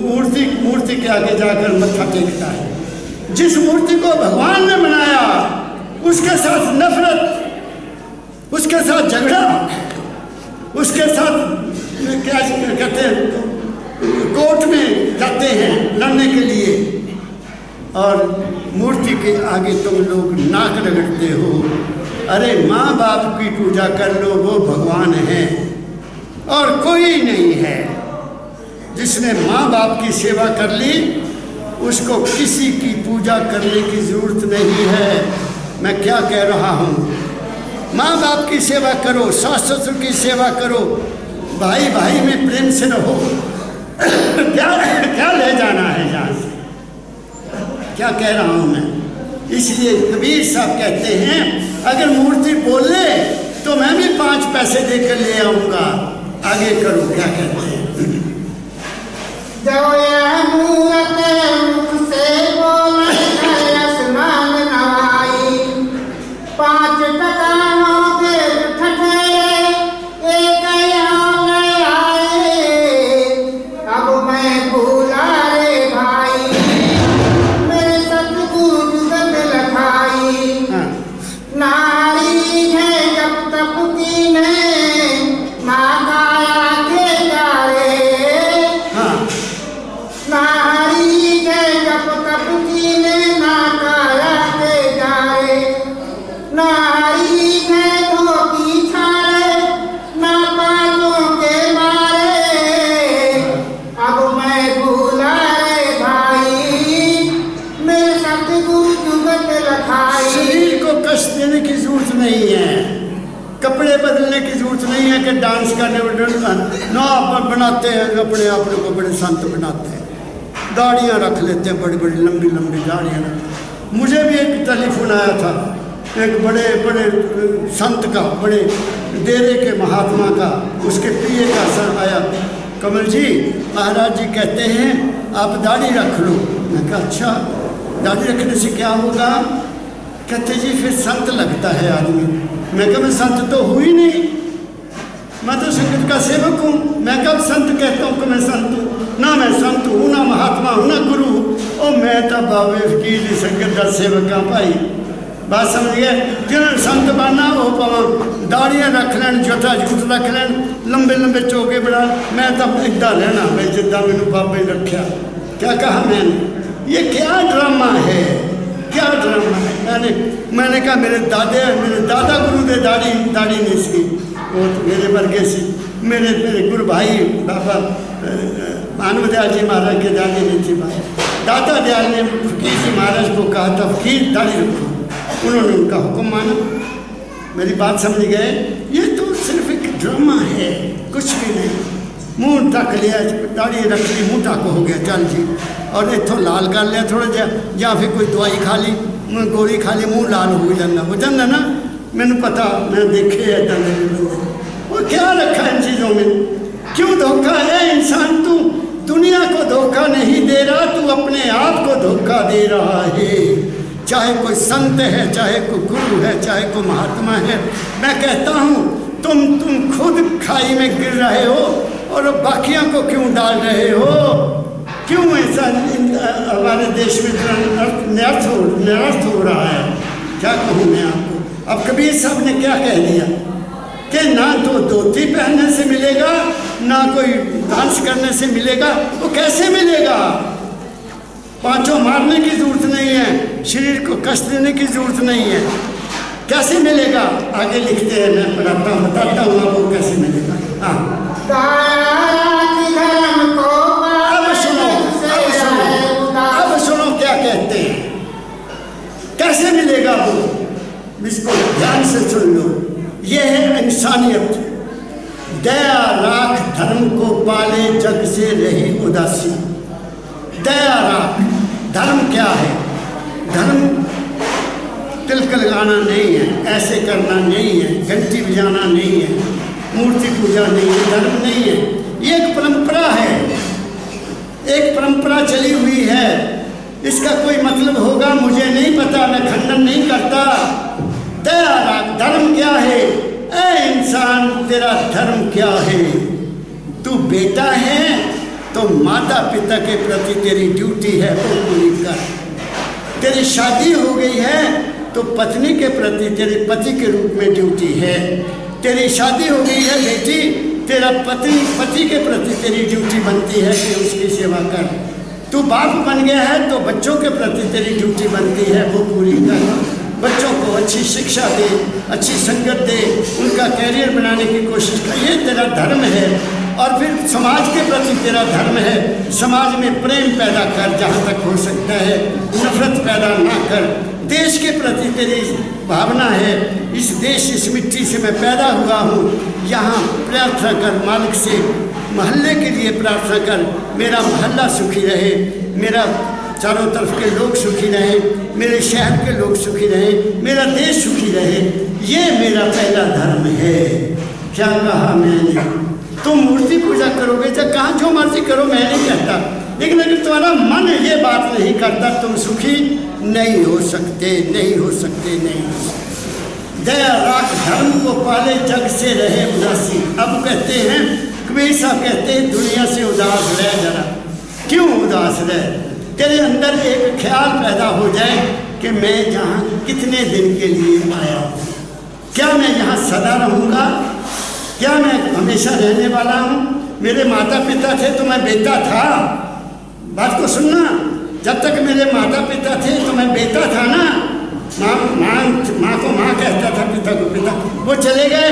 मूर्ति के आगे जाकर मत्था टेकता है। जिस मूर्ति को भगवान ने बनाया उसके साथ नफरत, उसके साथ झगड़ा, उसके साथ क्या कहते हैं, कोर्ट में जाते हैं लड़ने के लिए, और मूर्ति के आगे तुम लोग नाक रगड़ते हो। अरे माँ बाप की पूजा कर लो, वो भगवान है और कोई नहीं है। जिसने माँ बाप की सेवा कर ली उसको किसी की पूजा करने की जरूरत नहीं है। मैं क्या कह रहा हूँ, माँ बाप की सेवा करो, सास ससुर की सेवा करो, भाई भाई में प्रेम से रहो। क्या ले जाना है यहाँ से? क्या कह रहा हूँ मैं? इसलिए कबीर साहब कहते हैं अगर मूर्ति बोले तो मैं भी 5 पैसे देकर ले आऊँगा। आगे करो, क्या कहते हैं? जो यह मूरत मुख से बोले स्नान नवाई, 5 टकानों के ठठेरे एक यहाँ में आए। अब मैं भूला रे भाई, मेरे सतगुरु जुगत लखाई। नारी है जब तप की ने माँ काया के जारे। नारी है जब तप की ने माँ काया के जारे। नारी है धोती छाड़े ना पालों के मारे। अब मैं भूला रे भाई, मेरे सतगुरु जुगत लखाई। शरीर को कष्ट देने की जरूरत नहीं है, कपड़े बदलने की जरूरत नहीं है कि डांस करने ना बनाते हैं अपने आप को बड़े संत बनाते हैं, दाढ़ियाँ रख लेते हैं, बड़ी बड़ी लंबी लंबी दाढ़ियाँ रख। मुझे भी एक टेलीफोन आया था एक बड़े बड़े संत का, बड़े डेरे के महात्मा का, उसके पिए का सर आया, कमल जी महाराज जी कहते हैं आप दाढ़ी रख लो। मैं कहा अच्छा, दाढ़ी रखने से क्या होगा? कहते जी फिर संत लगता है आदमी। मैं कहा मैं संत तो हुई नहीं, मैं तो संगत का सेवक हूँ। मैं कब संत कहता हूँ कि मैं संत हूँ? ना मैं संत हूँ, ना महात्मा हूँ, ना गुरु। और मैं तो बाबे फकीर संगत का सेवक हाँ भाई। बात समझ गए? जिन्होंने संत बनना हो पाव दाढ़ियाँ रख लैन, जूता जूत रख लैन, लंबे लंबे चौके बना। मैं तो इदा रहना भाई जिदा मैंने बाबे रखा। क्या कहा मैंने? ये क्या ड्रामा है, क्या ड्रामा है? मैंने कहा मेरे दादा गुरु दे दाढ़ी नहीं सी, वो तो मेरे वर्गे सी। मेरे गुरु भाई बाबा मानव दयाल जी महाराज के दाढ़ी नहीं थी। दादा दयाल ने फकीर जी महाराज को कहा था फकीर दाढ़ी रखो, उन्होंने उनका हुक्म माना। मेरी बात समझ गए? ये तो सिर्फ एक ड्रामा है, कुछ भी नहीं। मुँह ढक लिया, दाढ़ी रख ली, मुँह ढक हो गया, चल जी। और इतों लाल कर लिया थोड़ा जा, या फिर कोई दवाई खा ली, गोली खा ली, मुँह लाल हो जाता ना। मैंने पता, मैं देखे इदा वो क्या रखा इन चीज़ों में? क्यों धोखा है? इंसान तू दुनिया को धोखा नहीं दे रहा, तू अपने आप को धोखा दे रहा है। चाहे कोई संत है, चाहे कोई गुरु है, चाहे कोई महात्मा है, मैं कहता हूँ तुम खुद खाई में गिर रहे हो और बाकियों को क्यों डाल रहे हो? क्यों ऐसा हमारे देश में निरर्थ हो रहा है? क्या कहूँ मैं आपको? अब कबीर साहब ने क्या कह दिया कि ना तो धोती पहनने से मिलेगा, ना कोई डांस करने से मिलेगा। वो कैसे मिलेगा? पांचों मारने की जरूरत नहीं है, शरीर को कष्ट देने की जरूरत नहीं है, कैसे मिलेगा? आगे लिखते हैं, मैं पढ़ाता हूँ, बताता हूँ आपको कैसे मिलेगा। हाँ अब सुनो क्या कहते हैं, कैसे मिलेगा वो? इसको ध्यान से सुन लो। ये है इंसानियत। दया राख धर्म को पाले, जग से रही उदासी। दया राख, धर्म क्या है? धर्म तिलक लगाना नहीं है, ऐसे करना नहीं है, घंटी बजाना नहीं है, मूर्ति पूजा नहीं है, धर्म नहीं है। ये एक परंपरा है, एक परंपरा चली हुई है। इसका कोई मतलब होगा मुझे नहीं पता, मैं खंडन नहीं करता। दया राख, धर्म क्या है? ऐ इंसान तेरा धर्म क्या है? तू बेटा है तो माता पिता के प्रति तेरी ड्यूटी है वो पूरी कर। तेरी शादी हो गई है तो पत्नी के प्रति तेरे पति के रूप में ड्यूटी है। तेरी शादी हो गई है बेटी, तेरा पति के प्रति तेरी ड्यूटी बनती है कि उसकी सेवा कर। तू बाप बन गया है तो बच्चों के प्रति तेरी ड्यूटी बनती है वो पूरी कर। बच्चों को अच्छी शिक्षा दे, अच्छी संगत दे, उनका कैरियर बनाने की कोशिश कर, ये तेरा धर्म है। और फिर समाज के प्रति तेरा धर्म है, समाज में प्रेम पैदा कर जहाँ तक हो सकता है, नफरत पैदा ना कर। देश के प्रति तेरी भावना है, इस देश इस मिट्टी से मैं पैदा हुआ हूँ, यहाँ प्रार्थना कर मालिक से, महल्ले के लिए प्रार्थना कर, मेरा महल्ला सुखी रहे, मेरा चारों तरफ के लोग सुखी रहें, मेरे शहर के लोग सुखी रहें, मेरा देश सुखी रहे। ये मेरा पहला धर्म है। क्या कहा मैंने? तुम मूर्ति पूजा करोगे चाहे कहाँ जो मर्जी करो, मैं नहीं कहता, लेकिन अगर तुम्हारा मन ये बात नहीं करता तुम सुखी नहीं हो सकते, नहीं हो सकते, नहीं हो सकते। दया राख धर्म को पाले जग से रहे उदासी। अब कहते हैं कबीर साहब कहते हैं दुनिया से उदास रह जरा। क्यों उदास रह? तेरे अंदर एक ख्याल पैदा हो जाए कि मैं यहाँ कितने दिन के लिए आया हूँ, क्या मैं यहाँ सदा रहूँगा, क्या मैं हमेशा रहने वाला हूँ? मेरे माता पिता थे तो मैं बेटा था, बात को सुनना, जब तक मेरे माता पिता थे तो मैं बेटा था ना। माँ को माँ कहता था, पिता को पिता। वो चले गए,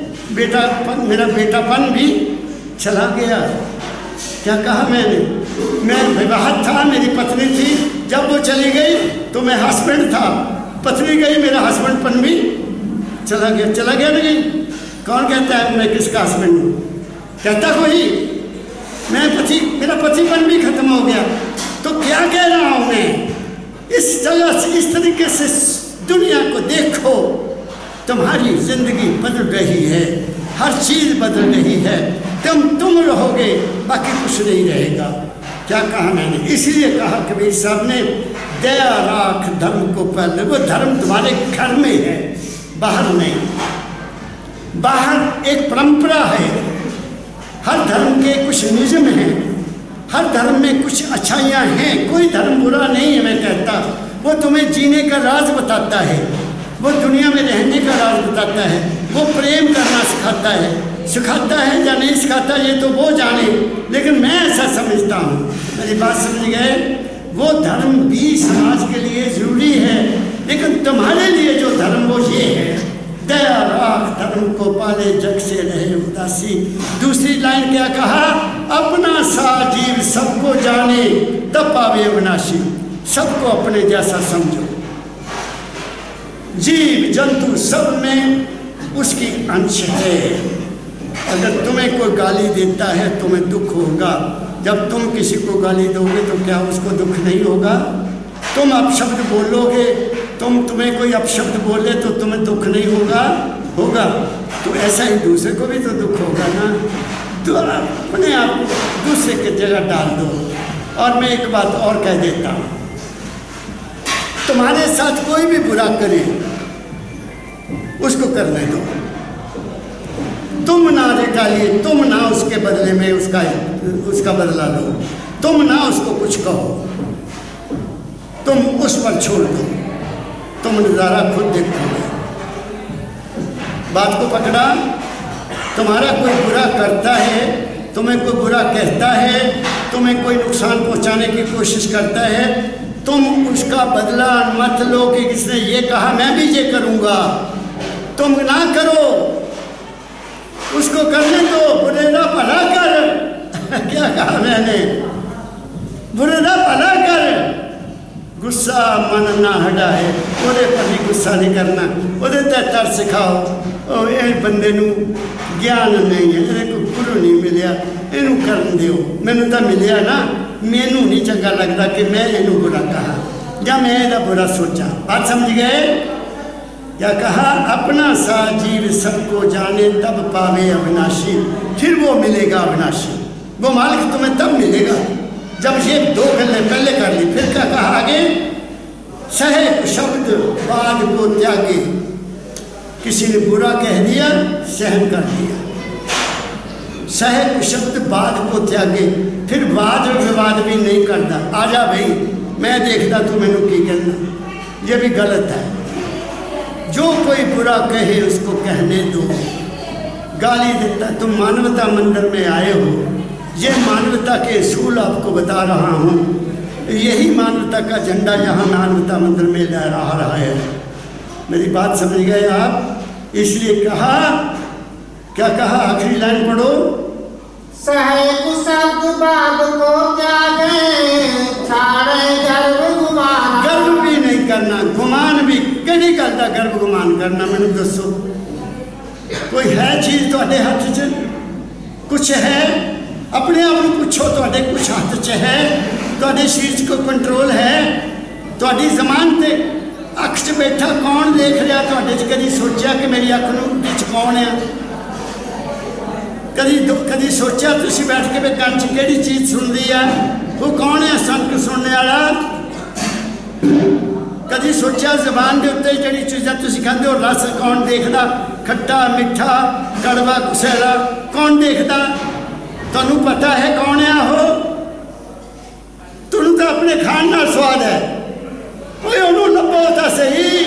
मेरा बेटापन भी चला गया। क्या कहा मैंने? मैं विवाहित था, मेरी पत्नी थी, जब वो चली गई तो मैं हस्बैंड था, पत्नी गई मेरा हस्बैंडपन भी चला गया। चला गया नहीं? कौन कहता है मैं किसका हस्बैंड हूँ? कहता कोई? मैं मेरा पतिपन भी खत्म हो गया। तो क्या कह रहा हूँ मैं? इस जगह से इस तरीके से दुनिया को देखो, तुम्हारी जिंदगी बदल रही है, हर चीज बदल रही है, तुम रहोगे, बाकी कुछ नहीं रहेगा। क्या कहा मैंने? इसीलिए कहा कबीर साहब ने दया राख धर्म को पहले। वो धर्म तुम्हारे घर में है, बाहर नहीं। बाहर एक परंपरा है, हर धर्म के कुछ नियम हैं, हर धर्म में कुछ अच्छाइयाँ हैं, कोई धर्म बुरा नहीं है मैं कहता। वो तुम्हें जीने का राज बताता है, वो दुनिया में रहने का राज बताता है, वो प्रेम करना सिखाता है या नहीं सिखाता ये तो वो जाने, लेकिन मैं ऐसा समझता हूँ, मेरी बात समझ गए? वो धर्म भी समाज के लिए जरूरी है, लेकिन तुम्हारे लिए जो धर्म वो ये है, दया राख धर्म को पाले जग से रहे उदासी। दूसरी लाइन क्या कहा? अपना सा जीव सबको जाने तब पावे अविनाशी। सबको अपने जैसा समझो, जीव जंतु सब में उसकी अंश है। अगर तुम्हें कोई गाली देता है तुम्हें दुख होगा, जब तुम किसी को गाली दोगे तो क्या उसको दुख नहीं होगा? तुम अपशब्द बोलोगे, तुम्हें कोई अपशब्द बोले तो तुम्हें दुख नहीं होगा? होगा। तो ऐसा ही दूसरे को भी तो दुख होगा ना। तो अपने आप दूसरे की जगह डाल दो। और मैं एक बात और कह देता हूँ, तुम्हारे साथ कोई भी बुरा करे उसको करने दो, तुम ना निकालिए, तुम ना उसके बदले में उसका बदला लो, तुम ना उसको कुछ कहो, तुम उस पर छोड़ दो, तुम नज़ारा खुद देखोगे। बात को पकड़ा? तुम्हारा कोई बुरा करता है, तुम्हें कोई बुरा कहता है, तुम्हें कोई नुकसान पहुंचाने की कोशिश करता है, तुम उसका बदला मत लो कि किसने ये कहा मैं भी ये करूँगा। तुम ना करो, उसको करने दो, बुरे ना भला कर। क्या कहा मैंने? बुरे ना भला कर। गुस्सा मन ना हटा है, ਉਹਦੇ पर भी गुस्सा नहीं करना, ਉਹਦੇ ਤੇ तर सिखाओ। ਉਹ ਇਹ ਬੰਦੇ ਨੂੰ ਗਿਆਨ ਨਹੀਂ ਹੈ, ਇਹਦੇ ਕੋਈ ਗੁਰੂ ਨਹੀਂ ਮਿਲਿਆ, ਇਹਨੂੰ ਕਰਨ ਦਿਓ। ਮੈਨੂੰ ਤਾਂ ਮਿਲਿਆ ਨਾ, ਮੈਨੂੰ नहीं चंगा लगता कि मैं ਇਹਨੂੰ बुरा कहा या मैं ਇਹਦਾ बुरा सोचा। बात समझ गए? क्या कहा? अपना सा जीव सबको जाने तब पावे अविनाशी। फिर वो मिलेगा अविनाशी, वो मालिक तुम्हें तब मिलेगा जब ये दो गल्ले पहले कर ली। फिर क्या कहा आगे? सहे शब्द बाद को त्यागे। किसी ने बुरा कह दिया, सहन कर दिया, सह शब्द बाद को त्यागे, फिर वाद विवाद भी नहीं करता। आ जा भाई, मैं देखता तू मैनू की कहना। ये भी गलत है। जो कोई बुरा कहे उसको कहने दो। गाली देता, तुम मानवता मंदिर में आए हो, ये मानवता के असूल आपको बता रहा हूँ। यही मानवता का झंडा यहाँ मानवता मंदिर में लहरा रहा है। मेरी बात समझ गए आप? इसलिए कहा, क्या कहा? आखिरी लाइन पढ़ो। सहज शब्द बाद को त्यागे, छाड़े गर्व गुमान। गर्व भी नहीं करना, गुमान भी नहीं करता। गर्व गुमान करना मैंने दसो, कोई है चीज थोड़े हाथ च? कुछ है? अपने आप को पूछो, थोड़े कुछ हाथ च है? थोड़े शरीर को कंट्रोल है? थोड़ी जबान ते अख च बैठा कौन देख रहा? थोड़े च कभी सोचा कि मेरी अख नूं कौन है? कभी सोचा तुसी बैठ के कान च केड़ी चीज सुनती है? वो कौन है संग सुनने वाला? कभी सोचा जबान के उत्ते जी चीज़ा तुसी खाते हो रस कौन देखता? खट्टा मिठा कड़वा कुसैला कौन देखता? तुहानू पता है कौन है वो? तुहानू तो अपने खान नाल स्वाद है। उन्होंने लभो तो सही,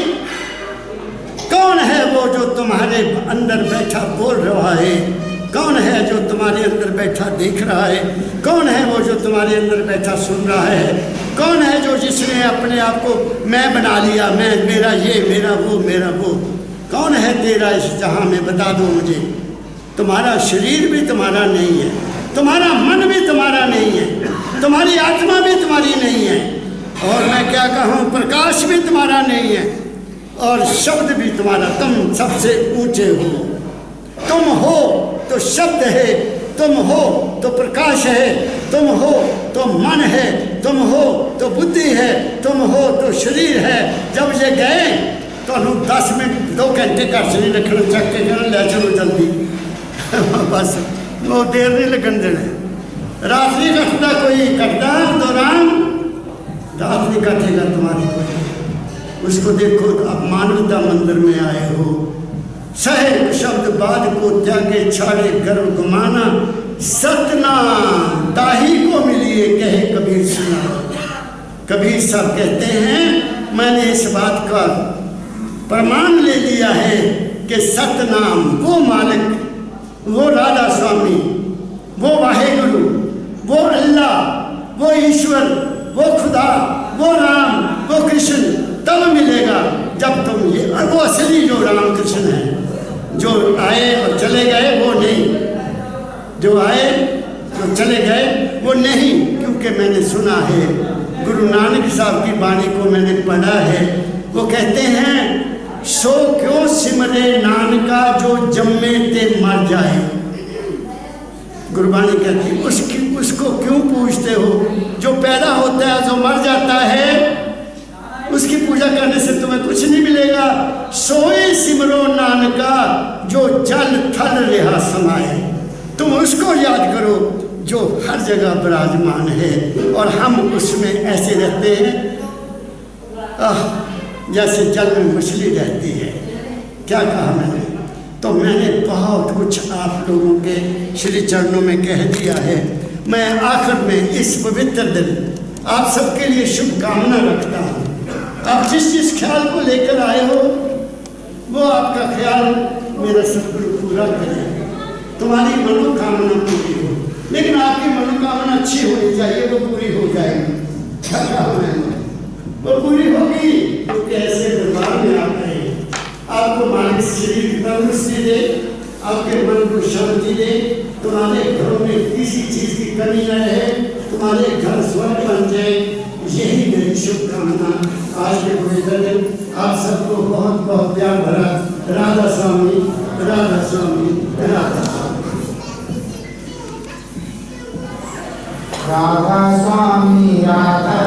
कौन है वो जो तुम्हारे अंदर बैठा बोल रहा है? कौन है जो तुम्हारे अंदर बैठा देख रहा है? कौन है वो जो तुम्हारे अंदर बैठा सुन रहा है? कौन है जो जिसने अपने आप को मैं बना लिया, मैं मेरा ये मेरा वो मेरा वो? कौन है तेरा इस जहां में? बता दो मुझे। तुम्हारा शरीर भी तुम्हारा नहीं है, तुम्हारा मन भी तुम्हारा नहीं है, तुम्हारी आत्मा भी तुम्हारी नहीं है, और मैं क्या कहूँ प्रकाश भी तुम्हारा नहीं है, और शब्द भी तुम्हारा। तुम सबसे ऊंचे हो। तुम हो तो शब्द है, तुम हो तो प्रकाश है, तुम हो तो मन है, तुम हो तो बुद्धि है, तुम हो तो शरीर है। जब ये गए तो 10 मिनट 2 घंटे घर से नहीं रखना, चक के कहना ले चलो जल्दी बस वो देर नहीं लगन देना। रात नहीं कटता कोई, कटता दौरान रात नहीं कटेगा तुम्हारी कोई। उसको देखो, आप मानवता मंदिर में आए हो। सहे शब्द बाद को त्यागे, छाड़े गर्व गुमाना। सतनाम दाही को मिलिए कहे कबीर सुना। कबीर साहब कहते हैं मैंने इस बात का प्रमाण ले लिया है कि सतनाम वो मालिक, वो राधा स्वामी, वो वाहेगुरु, वो अल्लाह, वो ईश्वर, वो खुदा, वो राम, वो कृष्ण तब मिलेगा जब तुम ये, वो असली जो राम कृष्ण है, जो आए और चले गए वो नहीं, जो आए जो चले गए वो नहीं। क्योंकि मैंने सुना है, गुरु नानक साहब की वाणी को मैंने पढ़ा है। वो कहते हैं सो क्यों सिमरे नानका जो जम्मे ते मर जाए। गुरबाणी कहती उसको क्यों पूछते हो? जो पैदा होता है, जो मर जाता है, उसकी पूजा करने से तुम्हें कुछ नहीं मिलेगा। सोए सिमरो नानका जो जल थल रहा समाए। तुम उसको याद करो जो हर जगह विराजमान है, और हम उसमें ऐसे रहते हैं जैसे जल में मछली रहती है। क्या कहा मैंने? तो मैंने बहुत कुछ आप लोगों के श्री चरणों में कह दिया है। मैं आखिर में इस पवित्र दिन आप सबके लिए शुभकामना रखता हूँ। आप जिस ख्याल को लेकर आए हो वो आपका ख्याल मेरा सदगुरु पूरा करे, तुम्हारी मनोकामना पूरी हो। लेकिन आपकी मनोकामना अच्छी होनी चाहिए, वो पूरी हो जाएगी। क्या कहा मैंने? वो पूरी होगी क्योंकि ऐसे दरबार में आप रहे। आपको मालिक शरीर की तंदुरुस्ती दे, आपके मन को शांति दे, तुम्हारे घरों में किसी चीज की कमी न रहे, तुम्हारे घर स्वर्ग बन जाए, यही मेरी शुभकामना। आज के पूरे दिन आप सबको बहुत बहुत प्यार भरा राधा स्वामी, राधा स्वामी, राधा स्वामी। राधा स्वामी, राधा